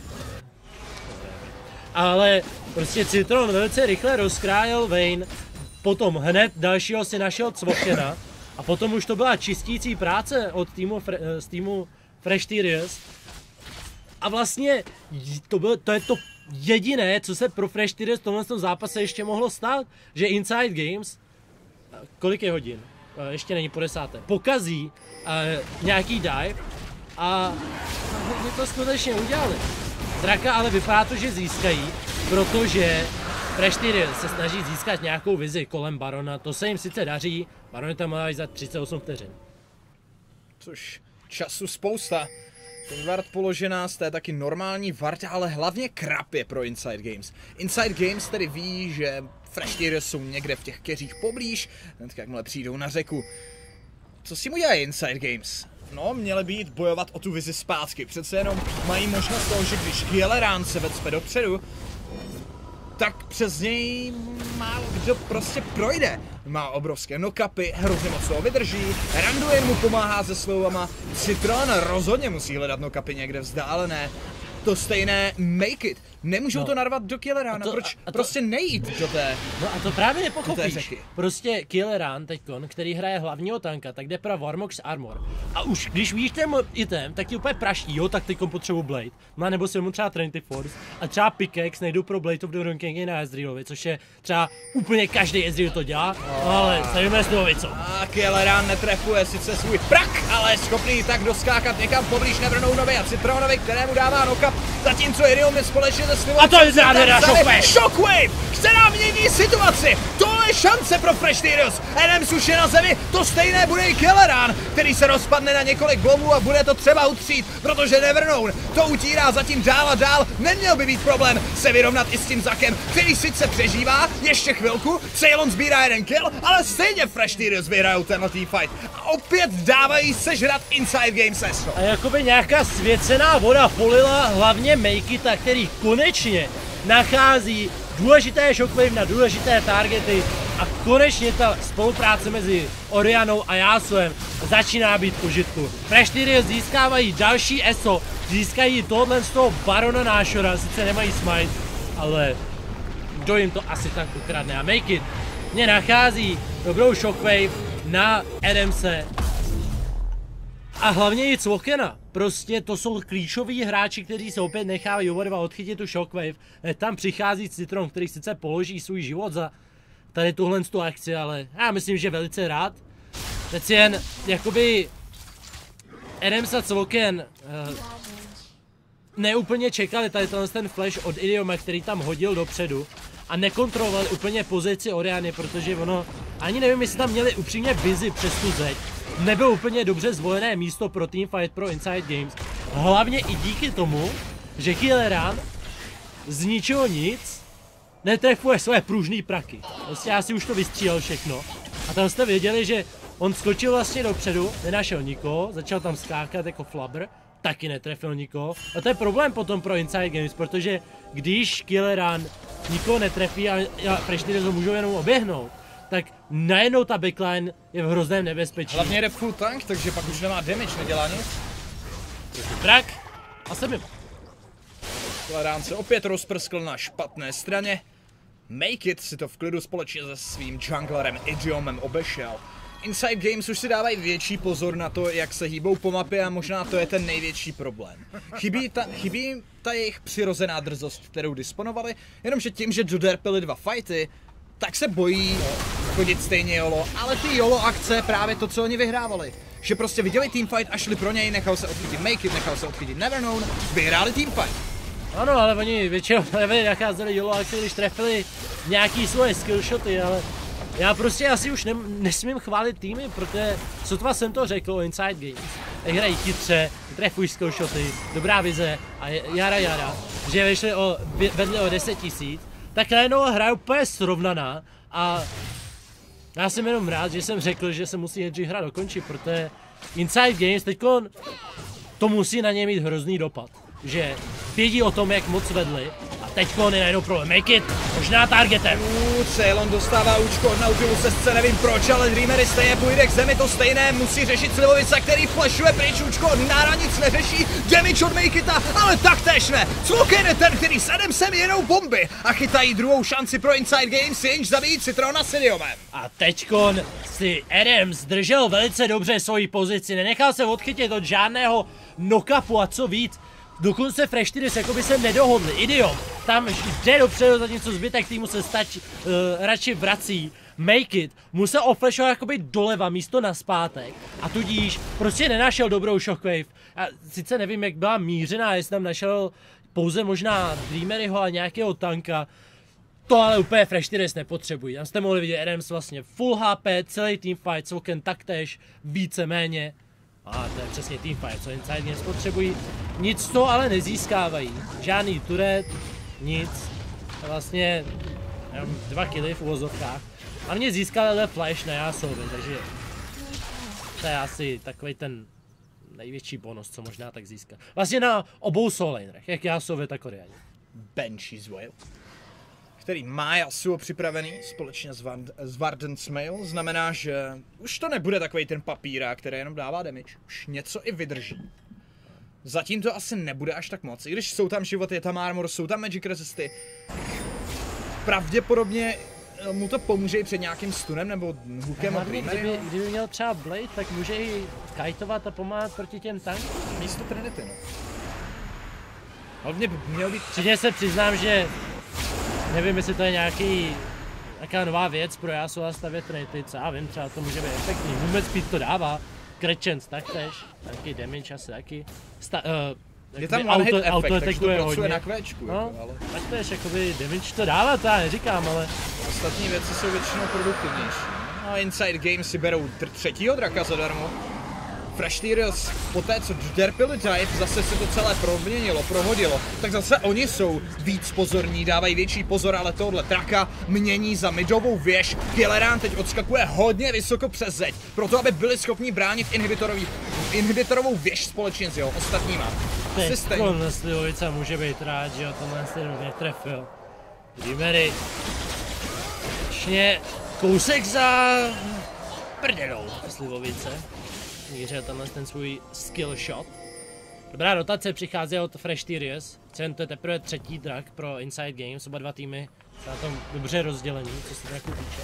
Ale prostě Citron velice rychle rozkrájel Vayne, potom hned dalšího si našel Cvokena a potom už to byla čistící práce od týmu Fresh Heroes. A vlastně to je to jediné, co se pro Fresh Heroes v tomhle zápase ještě mohlo stát, že Inside Games, kolik je hodin? Ještě není po 10. Pokazí nějaký dive a oni to skutečně udělali. Draka ale vypadá to, že získají, protože Fresh Heroes se snaží získat nějakou vizi kolem Barona, to se jim sice daří, Baron tam má za 38 vteřin. Což času spousta. Ten ward položená, to je taky normální ward, ale hlavně krapě pro Inside Games. Inside Games tedy ví, že Fresh Heroes jsou někde v těch keřích poblíž, hned jakmile přijdou na řeku. Co si mu dělají Inside Games? No, měli by jít bojovat o tu vizi zpátky. Přece jenom mají možnost toho, že když Kelleran se vecpe dopředu, tak přes něj málo kdo prostě projde. Má obrovské knockupy, hrozně moc toho vydrží, Randuin mu pomáhá se slovama, Citron rozhodně musí hledat knockupy někde vzdálené. To stejné Make It. Nemůžou to narvat do Kellerana, proč prostě nejít do té. No a to právě nepochopíš. Prostě Kelleran teďkon, který hraje hlavního tanka, tak jde pro Warmox Armor. A už když víš ten item, tak ti úplně praští, jo, tak teďkon potřebuji Blade. No nebo si mu třeba Trinity Force a třeba Pickaxe nejdu pro Blade of the Ranking na Ezrealovi, což je třeba úplně každý Ezreal to dělá, ale stavíme Slivovicu. A Kelleran netrefuje sice svůj prak, ale je schopný tak doskákat někam poblíž Nevernounovi a Citronovi, kterému dává knockup, zatímco Irium je společně se Slivovicou. A to je závěra Shockwave! Shockwave, která mění situaci! Tohle je šance pro Fresh Heroes! Adams už je na zemi, to stejné bude i Kelleran, který se rozpadne na několik blomů a bude to třeba utřít, protože Nevernoun to utírá zatím dál a dál, neměl by být problém se vyrovnat i s tím Zakem, který sice přežívá, ještě chvilku, Ceylon sbírá jeden kill, ale stejně Fresh Heroes vyhrajou tenhle fight a opět dávají sežrat Inside Games ESO. A jakoby nějaká svěcená voda polila hlavně Make Ita, který konečně nachází důležité shockwave na důležité targety a konečně ta spolupráce mezi Orianou a Yasuem začíná být k užitku. Freshtyrios získávají další ESO, získají tohle z toho Barona Nášora, sice nemají smite, ale kdo jim to asi tak ukradne. A Make It mě nachází dobrou shockwave na Adamse a hlavně i Cvokena. Prostě to jsou klíčoví hráči, kteří se opět nechávají oba dva odchytit tu shockwave. Tam přichází Citron, který sice položí svůj život za tady tuhle tu akci, ale já myslím, že velice rád. Přeci jen, jakoby Adams a Cvoken neúplně čekali tady ten flash od Idioma, který tam hodil dopředu a nekontrolovali úplně pozici Oriany, protože ono, ani nevím, jestli tam měli upřímně vizi přes tu zeď. Nebylo úplně dobře zvolené místo pro teamfight pro Inside Games. Hlavně i díky tomu, že Killeran z ničeho nic netrefuje své pružný praky. Vlastně já si už to vystřílel všechno. A tam jste věděli, že on skočil vlastně dopředu, nenašel nikoho, začal tam skákat jako flabber, taky netrefil nikoho. A to je problém potom pro Inside Games, protože když Killeran nikoho netrefí a Freshtyrios ho můžou jenom oběhnout, tak najednou ta backline je v hrozném nebezpečí. Hlavně jde full tank, takže pak už nemá damage, nedělá nic. Brak a jsem mimo. Killeran se opět rozprskl na špatné straně. Make It si to v klidu společně se svým junglerem Idiomem obešel. Inside Games už si dávají větší pozor na to, jak se hýbou po mapě a možná to je ten největší problém. Chybí ta jejich přirozená drzost, kterou disponovali, jenomže tím, že doderpili 2 fighty, tak se bojí chodit stejně YOLO, ale ty YOLO akce právě to, co oni vyhrávali. Že prostě viděli teamfight a šli pro něj, nechal se odchytit Make It, nechal se odchytit Neverknown, vyhráli teamfight. Ano, ale oni většinou nacházeli YOLO akce, když trefili nějaký svoje skillshoty, ale já prostě asi už nesmím chválit týmy, protože sotva jsem to řekl o Inside Games. Hrají chytře, trefují skillshoty, dobrá vize a jara, že vedli o 10 000, tak najednou hra úplně srovnaná a já jsem jenom rád, že jsem řekl, že se musí nejdřív hra dokončit, protože Inside Games teďko to musí na ně mít hrozný dopad. Že vědí o tom, jak moc vedli a teďko on je najednou problém. Make It, možná targetem. Ceylon dostává účko od Nautilusesce, nevím proč, ale Dreamery stejně půjde k zemi, to stejné musí řešit Slivovice, který flashuje pryč, účko od Nára nic neřeší, damage od Make Ita, ale taktéž ne. Cvoken je ten, který s Adamsem jenou bomby a chytají druhou šanci pro Inside Games, jenž zabíjí Citrona s Idiomem. A teďkon si Adams držel velice dobře svoji pozici, nenechal se odchytit od žádného knockupu a co víc. Dokonce Freshtyrios jakoby se nedohodli. Idiom tam jde dopředu, zatímco zbytek týmu se radši vrací. Make It musel oflashovat jakoby doleva místo naspátek a tudíž prostě nenašel dobrou shockwave. A sice nevím, jak byla mířená, jestli tam našel pouze možná Dreameryho a nějakého tanka. To ale úplně Freshtyrios nepotřebují. Tam jste mohli vidět Adams vlastně full HP, celý teamfight, Cvoken taktéž, víceméně. A to je přesně teamfight, co Inside Games potřebují. Nic to ale nezískávají. Žádný turret, nic. Vlastně jenom 2 killy v uvozovkách. A mě získali ale flash na Yasovi, takže to je asi takový ten největší bonus, co možná tak získá. Vlastně na obou soul-lanerech, jak Yasovi, tak Orianě. Banshee's Wail, který má Yasuo připravený společně s Warden's Mail, znamená, že už to nebude takový ten papírák, který jenom dává damage, už něco i vydrží. Zatím to asi nebude až tak moc, i když jsou tam životy, je tam armor, jsou tam magic resisty. Pravděpodobně mu to pomůže i před nějakým stunem nebo hookem od Dreamery. Kdyby měl třeba Blade, tak může i kajtovat a pomáhat proti těm tankům. Místo Trinity, no. Hlavně by měl být... Přímě se přiznám, že nevím, jestli to je nějaká nová věc pro Yasuo a stavět Trinity, co já vím, třeba to může být efektní. Vůbec speed to dává, Crit taktéž, taky damage asi taky. Je tam one hit efekt, takže to pracuje hodně. na kvéčku. No, jako, ale... taktéž jakoby damage to dává, to já neříkám, ale... Ostatní věci jsou většinou produktivnější. No a Inside Games si berou třetího draka zadarmo. Freshterios po té, co derpili dive, zase se to celé proměnilo, prohodilo, tak zase oni jsou víc pozorní, dávají větší pozor, ale tohle traka mění za midovou věž. Killerán teď odskakuje hodně vysoko přes zeď, proto aby byli schopni bránit inhibitorovou věž společně s jeho ostatníma. Teď Slivovica může být rád, že ho tohle se netrefil. Dreamery. Konečně kousek za prdělou Slivovice. Mířil tenhle ten svůj skill shot. Dobrá rotace přichází od Freshterios. To je teprve třetí drak pro Inside Games. Oba dva týmy jsou na tom dobře rozdělení, co se draku týče.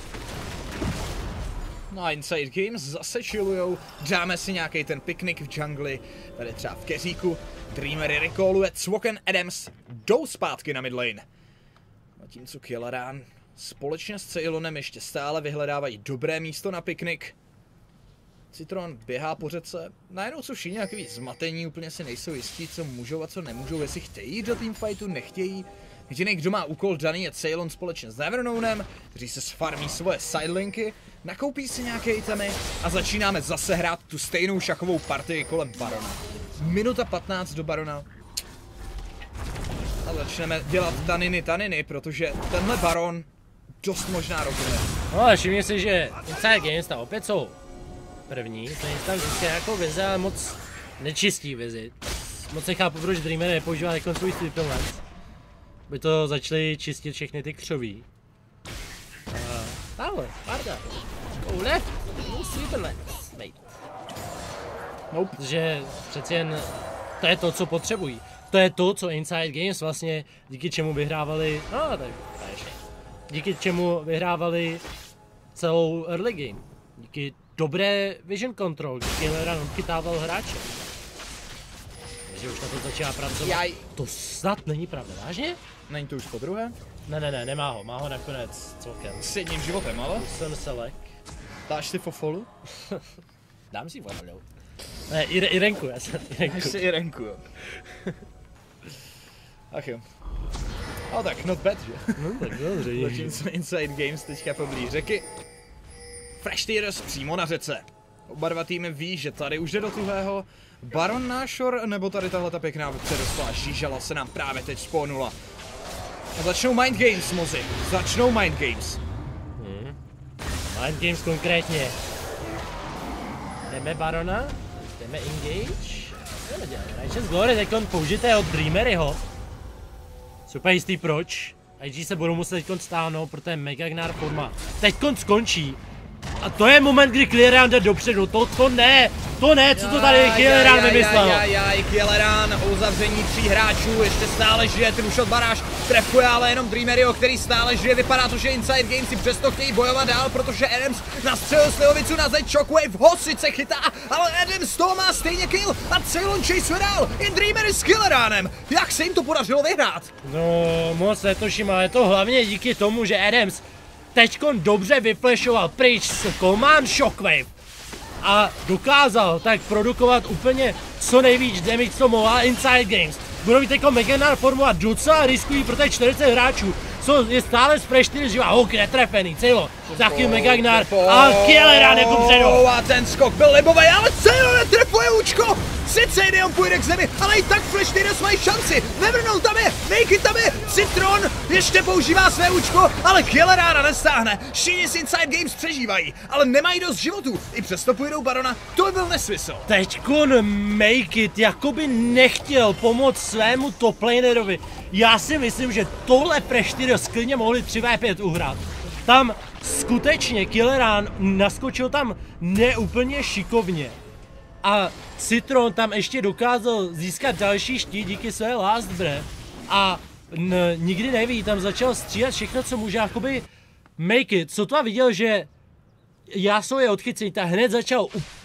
No a Inside Games zase chillujou, dáme si nějaký ten piknik v džungli, tady třeba v keříku. Dreamery recalluje, Cwoken Adams jdou zpátky na midlane. Zatímco Killerán společně s Ceylonem ještě stále vyhledávají dobré místo na piknik. Citron běhá po řece, najednou jsou všichni nějaký zmatení, úplně si nejsou jistí, co můžou a co nemůžou, jestli chtějí jít do teamfightu, nechtějí. Jediný, kdo má úkol daný, je Ceylon společně s Nevernownem, kteří se sfarmí svoje sidelinky, nakoupí si nějaké itemy a začínáme zase hrát tu stejnou šachovou partii kolem Barona. Minuta 15 do Barona. A začneme dělat taniny, protože tenhle Baron dost možná rozumí. No ale všimni si, že Inside Games tam opět jsou první, to je tam vždycky nějakou vizi, ale moc nečistí vizi. Moc nechápu, proč Dreamer nepoužívá jako svůj Triple Lens. By to začali čistit všechny ty křoví. Tamhle, parda. Go left, no Triple Lens, mate. Nope. Protože přeci jen to je to, co potřebují. To je to, co Inside Games vlastně, díky čemu vyhrávali, no tak ještě. Díky čemu vyhrávali celou early game. Díky dobré vision control, díky Killerán odchytával hráče. Takže už na to začíná pracovat. To snad není pravda, vážně? Není to už po druhé? Ne, nemá ho, má ho nakonec celkem. S jedním životem, ale? Jsem selek. Dáš si fofolu? Dám si fofolu. Ne, Irenku, já jsem Irenku. Dáš si Irenku, jo. Ach jo. No tak, not bad, že? No tak dobře. Zatímco Inside Games teďka poblíž řeky. Freshterios přímo na řece. Oba dva týmy ví, že tady už jde do tuhého. Baron Nashor, nebo tady tahle ta pěkná předoslá žížala se nám právě teď spawnula. A začnou Mind Games, mozi. Začnou Mind Games. Mind Games konkrétně. Jdeme Barona, jdeme Engage. Jdeme dělat Righteous Glory, teďkon použité od Dreameryho. Super jistý proč. IG se budou muset teďkon stáhnout, protože Megagnár forma teďkon skončí. A to je moment, kdy Killerán jde dopředu, to ne, co to tady Killerán vymyslel. Killerán o uzavření 3 hráčů, ještě stále žije, Trushot baráž trefuje ale jenom Dreameryho, který stále žije, vypadá to, že Inside Games si přesto chtějí bojovat dál, protože Adams nastřelil Slivovicu na zeď, Shockwave ho sice chytá, ale Adams toho má stejně kill a Ceylon chaseuje dál, i Dreamery s Killeránem, jak se jim to podařilo vyhrát? No moc netuším, ale je to hlavně díky tomu, že Adams teďkon dobře vyflashoval pryč s Command Shockwave a dokázal tak produkovat úplně co nejvíc damage, co mohla Inside Games. Budou mít teďko Meganar formu a docela riskují pro těch 40 hráčů, co je stále z Freshterios živá, ok, netrefený, Ceylon, taky Meganar a Killerán je kupředu. A ten skok byl libový, ale Ceylon netrefuje účko! Sice Ideon půjde k zemi, ale i tak Freshterios mají šanci. Nevrnul tam je, Naked tam je, Citron ještě používá své účko, ale Killerána nestáhne. Všichni z Inside Games přežívají, ale nemají dost životů. I přesto půjdou Barona, to by byl nesmysl. Teďkon Naked jakoby nechtěl pomoct svému toplanerovi. Já si myslím, že tohle Freshterios klidně mohli 3v5 uhrát. Tam skutečně Killerán naskočil tam neúplně šikovně. A Citron tam ještě dokázal získat další štít díky své last breath a nikdy neví, tam začal střílet všechno, co může jakoby make it. Sotva viděl, že Yasuo je odchycený, tak hned začal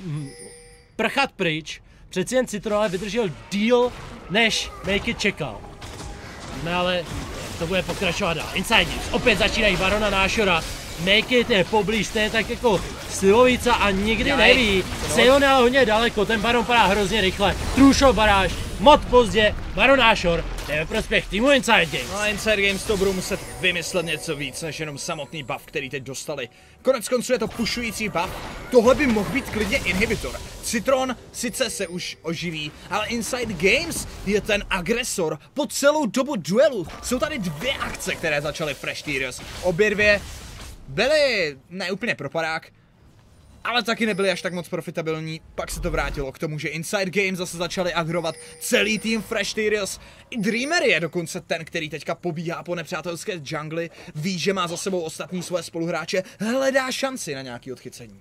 prchat pryč, přeci jen Citron ale vydržel díl, než make it čekal. No ale to bude pokračovat dál. Inside Games opět začínají Barona Nashora. Make it je poblíž, stejně tak jako Slivovica a nikdy neví. Ceylon je hodně daleko, ten Baron padá hrozně rychle. Trushot baráž, moc pozdě, Baron Nashor To je ve prospěch týmu Inside Games. No a Inside Games to budou muset vymyslet něco víc, než jenom samotný buff, který teď dostali. Konec konců je to pushující buff, tohle by mohl být klidně inhibitor. Citron sice se už oživí, ale Inside Games je ten agresor po celou dobu duelu. Jsou tady 2 akce, které začaly Fresh Tyrios. Obě 2 byly neúplně propadák, ale taky nebyli až tak moc profitabilní, pak se to vrátilo k tomu, že Inside Games zase začali agrovat celý tým Fresh Tyrios. I Dreamer je dokonce ten, který teďka pobíhá po nepřátelské džungli, ví, že má za sebou ostatní svoje spoluhráče, hledá šanci na nějaký odchycení.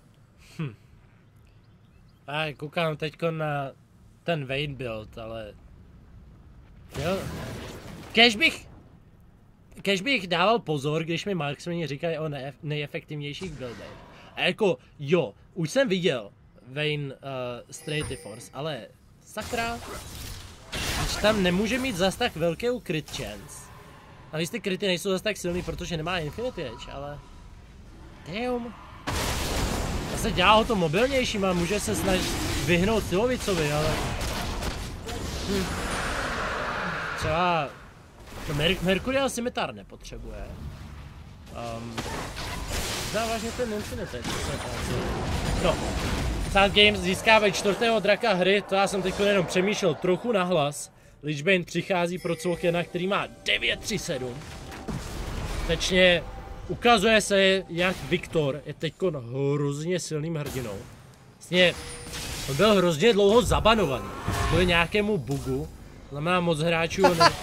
A koukám teďko na ten Vayne build, ale... Jo. Kež bych dával pozor, když mi marksmeni říkají o nejefektivnější buildech. A jako, jo, už jsem viděl Vayne z Trinity Force, ale sakra, když tam nemůže mít zas tak velkou crit chance. A když ty kryty nejsou zas tak silný, protože nemá Infinity Edge, ale... Damn. Zase dělá ho to mobilnějším a může se snažit vyhnout Silovicovi, ale... Třeba... To Mercurial Scimitar nepotřebuje. Vážně ten Infinity, no, Inside Games získávají 4. draka hry, to já jsem teď jenom přemýšlel trochu nahlas. Lich Bane přichází pro Cvokena, který má 937. Tečně ukazuje se, jak Viktor je teď hrozně silným hrdinou. Vlastně byl hrozně dlouho zabanovaný. Kvůli nějakému bugu, znamená moc hráčů.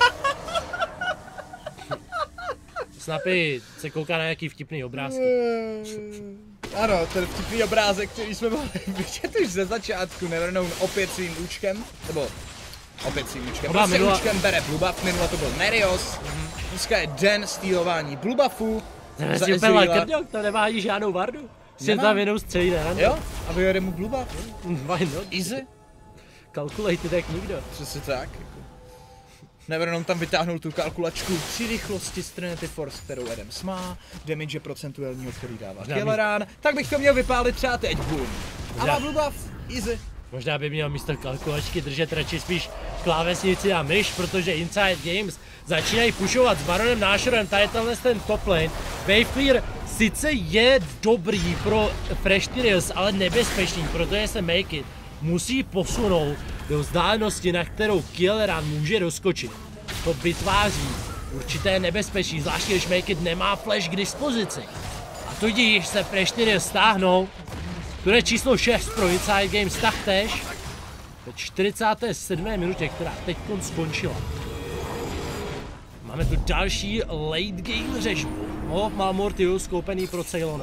Snapy se kouká na nějaký vtipný obrázky. Ano, ten vtipný obrázek, který jsme mohli vidět už ze začátku, Neverknown opět svým účkem, nebo opět svým účkem, prostě účkem bere blue buff, minule to byl Nerios, dneska je den stýlování blue buffu. Za Ezreala. To nemá ani žádnou vardu, si tam jenom střelí na rande. Jo, a vyjede mu blue buff. Why not? Easy. Calculated jak nikdo. Přesně tak. Neverknown tam vytáhnul tu kalkulačku při rychlosti z Trinity Force, kterou Adams má, damage procentuálního, který dává Killerán, tak bych to měl vypálit třeba teď, boom. A má blue buff, easy. Možná by měl místo kalkulačky držet radši spíš klávesnici a myš, protože Inside Games začínají pušovat s Baronem Nashorem, tady ten top lane. Wave Clear sice je dobrý pro Fresh Tyrios, ale nebezpečný, protože se Make It musí posunout do vzdálenosti, na kterou Killerán může doskočit. To vytváří určité nebezpečí, zvláště když Make It nemá flash k dispozici. A tudíž se Fresh Tyrios stáhnou. To je číslo 6 pro Inside Games taktéž ve 47. minutě, která teď skončila. Máme tu další late game řežbu. Má Mortius koupený pro Ceylona.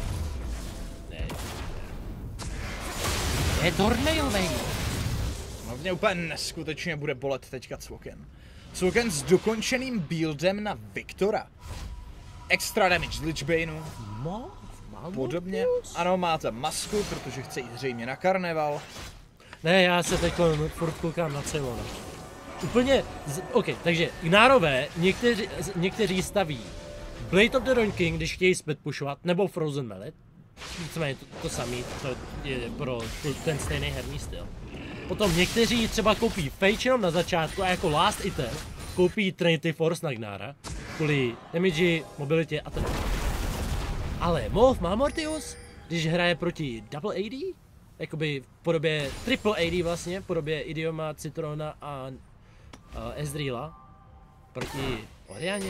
Je Tornailway. No mě úplně neskutečně bude bolet teďka Cvoken. Cvoken s dokončeným buildem na Viktora. Extra damage z Lich Baneu. Podobně. Ano, má tam masku, protože chce jít zřejmě na karneval. Ne, já se teď furt koukám na Ceylona. Úplně, OK, takže Gnárové, někteří staví Blade of the Ruined King, když chtějí split pushovat, nebo Frozen Mallet. Nicméně to samý, to je pro ten stejný herní styl. Potom někteří třeba koupí Fage jenom na začátku a jako last item koupí Trinity Force na Gnára, kvůli damage, mobilitě a tak. Ale má Mortius, když hraje proti Double AD, jakoby v podobě Triple AD vlastně, v podobě Idioma, Citrona a Ezreala, proti Orianě.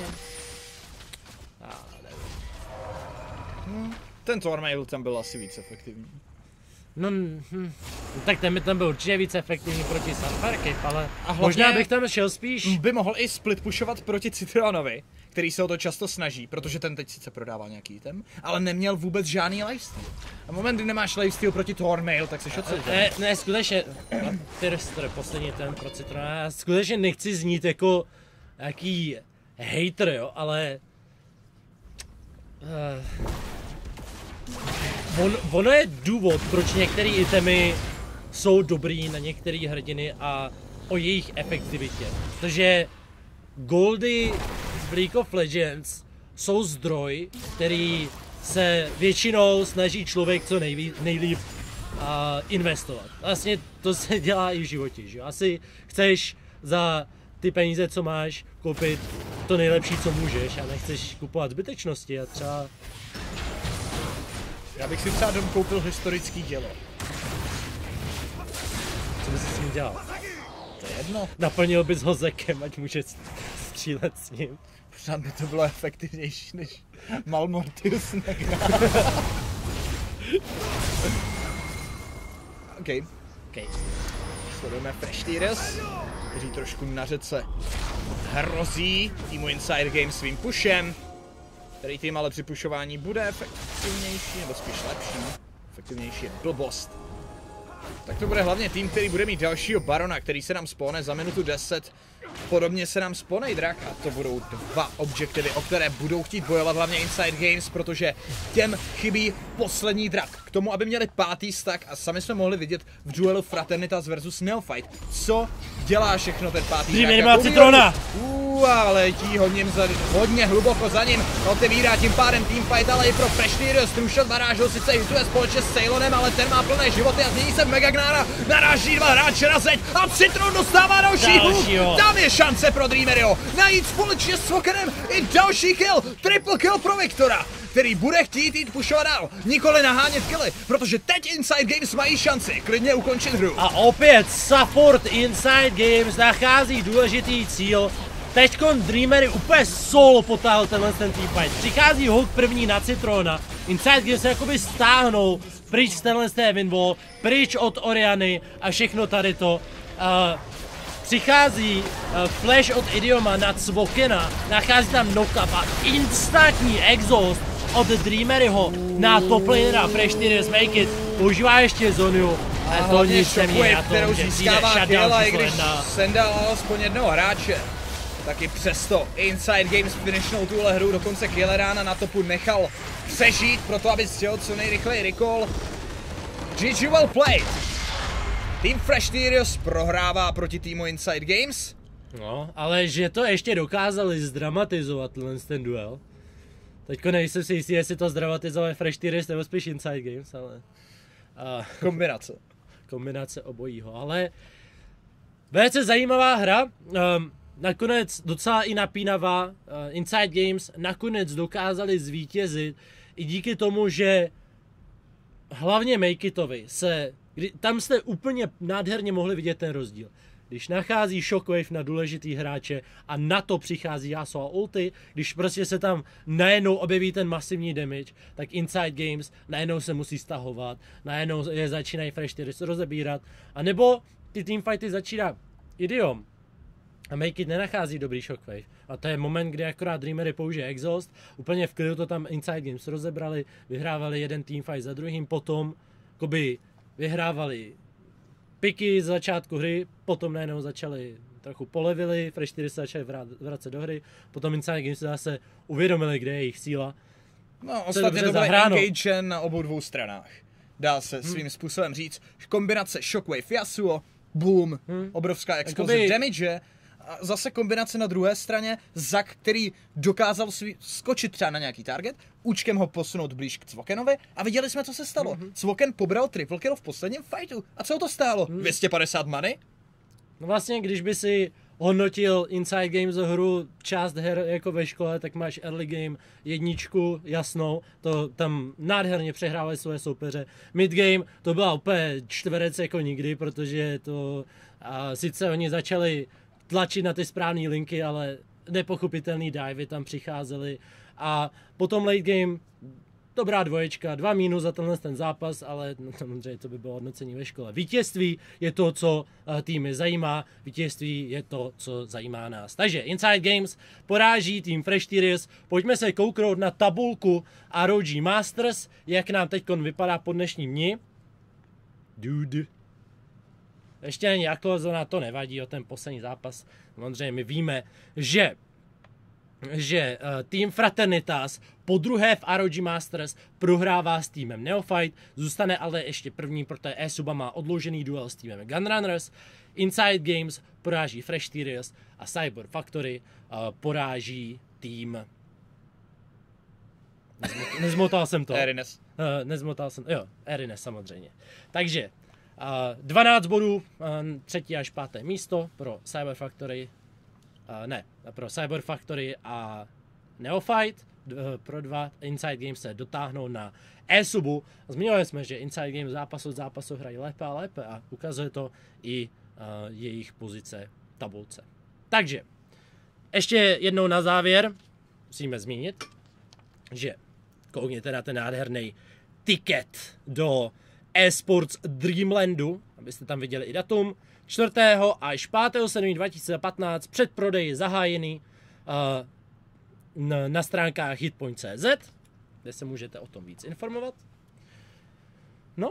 Ten Tormail tam byl asi víc efektivní. No, tak ten byl určitě víc efektivní proti Sunfire Cape, ale možná bych tam šel spíš. By mohl i split pushovat proti Citronovi, který se o to často snaží, protože ten teď sice prodává nějaký item, ale neměl vůbec žádný lifesteal. A v moment, kdy nemáš lifesteal proti Tormail, tak se odsuděl. Ne, skutečně, Thirster, poslední ten pro Citrona, já skutečně nechci znít jako nějaký hater, jo, ale... Ono je důvod, proč některé itemy jsou dobrý na některé hrdiny a o jejich efektivitě. Protože goldy z League of Legends jsou zdroj, který se většinou snaží člověk co nejlíp investovat. Vlastně to se dělá i v životě, že? Asi chceš za ty peníze, co máš, koupit to nejlepší, co můžeš a nechceš kupovat zbytečnosti a třeba... Já bych si třeba dom koupil historický dělo. Co bys s ním dělal? To je jedno. Naplnil bys ho zekem, ať může střílet s ním. Pořád by to bylo efektivnější než Malmortius Negra. OK. Sledujeme Freshtiers, kteří trošku na řece hrozí týmu Inside Games svým pushem. Který tým ale při pušování bude efektivnější, nebo spíš lepší. Efektivnější je blbost. Tak to bude hlavně tým, který bude mít dalšího barona, který se nám spawne za minutu 10. Podobně se nám spawnej drak a to budou dva objektivy, o které budou chtít bojovat hlavně Inside Games, protože těm chybí poslední drak. K tomu, aby měli 5. stack a sami jsme mohli vidět v duelu Fraternitas versus Neophyte, co dělá všechno ten 5. drak. Má citrona! A letí hodně hluboko za ním, otevírá tím pádem teamfight, ale i pro Freshtiers. Trushot narážel sice hituje společně s Ceylonem, ale ten má plné životy a změní se v Megagnára, naráží 2 hráče na zeď a Citron dostává další hook. Tam je šance pro Dreameryho najít společně s Svokenem i další kill, triple kill pro Viktora, který bude chtít jít pushovat dál, nikoli nahánět killy, protože teď Inside Games mají šanci klidně ukončit hru. A opět support Inside Games nachází důležitý cíl. Teďkon Dreamery úplně solo potáhl ten teamfight. Přichází hook první na Citrona. Inside Games se jakoby stáhnou pryč z té winwall, pryč od Oriany a všechno tady to. Přichází flash od Idioma na Cvokena, nachází tam knock-up a instantní exhaust od Dreameryho na top lanera Freshtiers Make It. Používá ještě Zoniu, ale to nic nemění na tom, že přijde shutdown číslo 1. Sendal alespoň jednoho hráče. Taky přesto Inside Games finishnou tuhle hru, dokonce Killerána na topu nechal přežít, proto aby stihl co nejrychleji recall. GG well played! Tým Freshtiers prohrává proti týmu Inside Games. No, ale že to ještě dokázali zdramatizovat ten duel. Teďko nejsem si jistý, jestli to zdramatizovali Freshtiers nebo spíš Inside Games, ale... Kombinace obojího, ale... Velice zajímavá hra. Nakonec docela i napínavá. Inside Games nakonec dokázali zvítězit i díky tomu, že hlavně Make Itovi tam jste úplně nádherně mohli vidět ten rozdíl. Když nachází Shockwave na důležitý hráče a na to přichází Yasuo a ulti, když prostě se tam najednou objeví ten masivní damage, tak Inside Games najednou se musí stahovat, najednou je začínají Freshtiers rozebírat, anebo ty teamfighty začíná Idiom. A Make It nenachází dobrý Shockwave. A to je moment, kdy akorát Dreamery použije exhaust. Úplně v klidu to tam Inside Games rozebrali, vyhrávali jeden teamfight za druhým, potom vyhrávali piky z začátku hry, potom najednou začali trochu polevili, Freshtiers se začali vracet do hry, potom Inside Games se zase uvědomili, kde je jejich síla. No, ostatně to bude engage na obou dvou stranách. Dá se svým způsobem říct, kombinace Shockwave Yasuo, boom, obrovská explosive damage. A zase kombinace na druhé straně, Zac, který dokázal skočit třeba na nějaký target, účkem ho posunout blíž k Cvokenovi a viděli jsme, co se stalo. Cvoken pobral triple kill v posledním fightu. A co to stálo? 250 money? No vlastně, když by si hodnotil Inside Games hru část her jako ve škole, tak máš early game 1, jasnou, to tam nádherně přehrávají svoje soupeře. Mid game to byla úplně čtverec jako nikdy, protože to sice oni začali tlačit na ty správné linky, ale nepochopitelný divey tam přicházely. A potom late game, dobrá 2, 2 minus za ten zápas, ale samozřejmě to by bylo hodnocení ve škole. Vítězství je to, co týmy zajímá, vítězství je to, co zajímá nás. Takže Inside Games poráží tým Freshtiers. Pojďme se kouknout na tabulku ROG Masters, jak nám teď vypadá po dnešním dni. Dude. Ještě není aktualizovaná, to nevadí, o ten poslední zápas. Samozřejmě my víme, že tým Fraternitas po druhé v ROG Masters prohrává s týmem Neophyte, zůstane ale ještě první, protože eSuba má odložený duel s týmem Gunrunners. Inside Games poráží Freshtiers a Cyber Factory poráží tým... Nezmotal jsem to. Erines. Nezmotal jsem, jo, Erines samozřejmě. Takže 12 bodů, 3. až 5. místo pro Cyber Factory. ne, pro Cyber Factory a Neophyte. Pro 2 Inside Games se dotáhnou na e-subu. Zmiňovali jsme, že Inside Games zápas od zápasu hrají lépe a lépe a ukazuje to i jejich pozice v tabulce. Takže, ještě jednou na závěr musíme zmínit, že koukněte na ten nádherný tiket do eSports Dreamlandu, abyste tam viděli i datum. 4. až 5.7.2015 předprodej zahájený na stránkách hitpoint.cz, kde se můžete o tom víc informovat. No.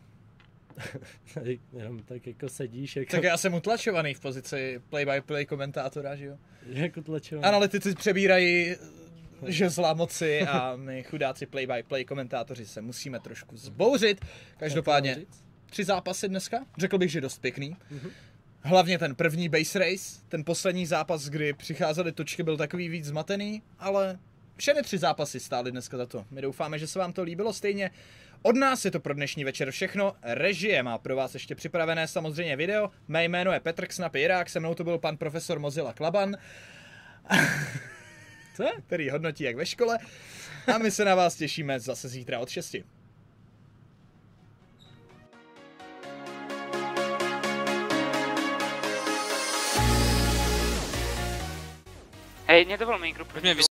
Jenom tak jako sedíš. Jako... Tak já jsem utlačovaný v pozici play-by-play komentátora, že jo? Jak utlačovaný? Analytici přebírají žezla moci a my chudáci play-by-play komentátoři se musíme trošku zbouřit. Každopádně 3 zápasy dneska, řekl bych, že dost pěkný. Hlavně ten první base race, ten poslední zápas, kdy přicházely točky, byl takový víc zmatený, ale všechny 3 zápasy stály dneska za to. My doufáme, že se vám to líbilo stejně. Od nás je to pro dnešní večer všechno. Režie má pro vás ještě připravené samozřejmě video. Mé jméno je Petr Knap Jirák, se mnou to byl pan profesor Mozilla Klaban, který hodnotí jak ve škole. A my se na vás těšíme zase zítra od 6. Hej, mě to byl mý grup.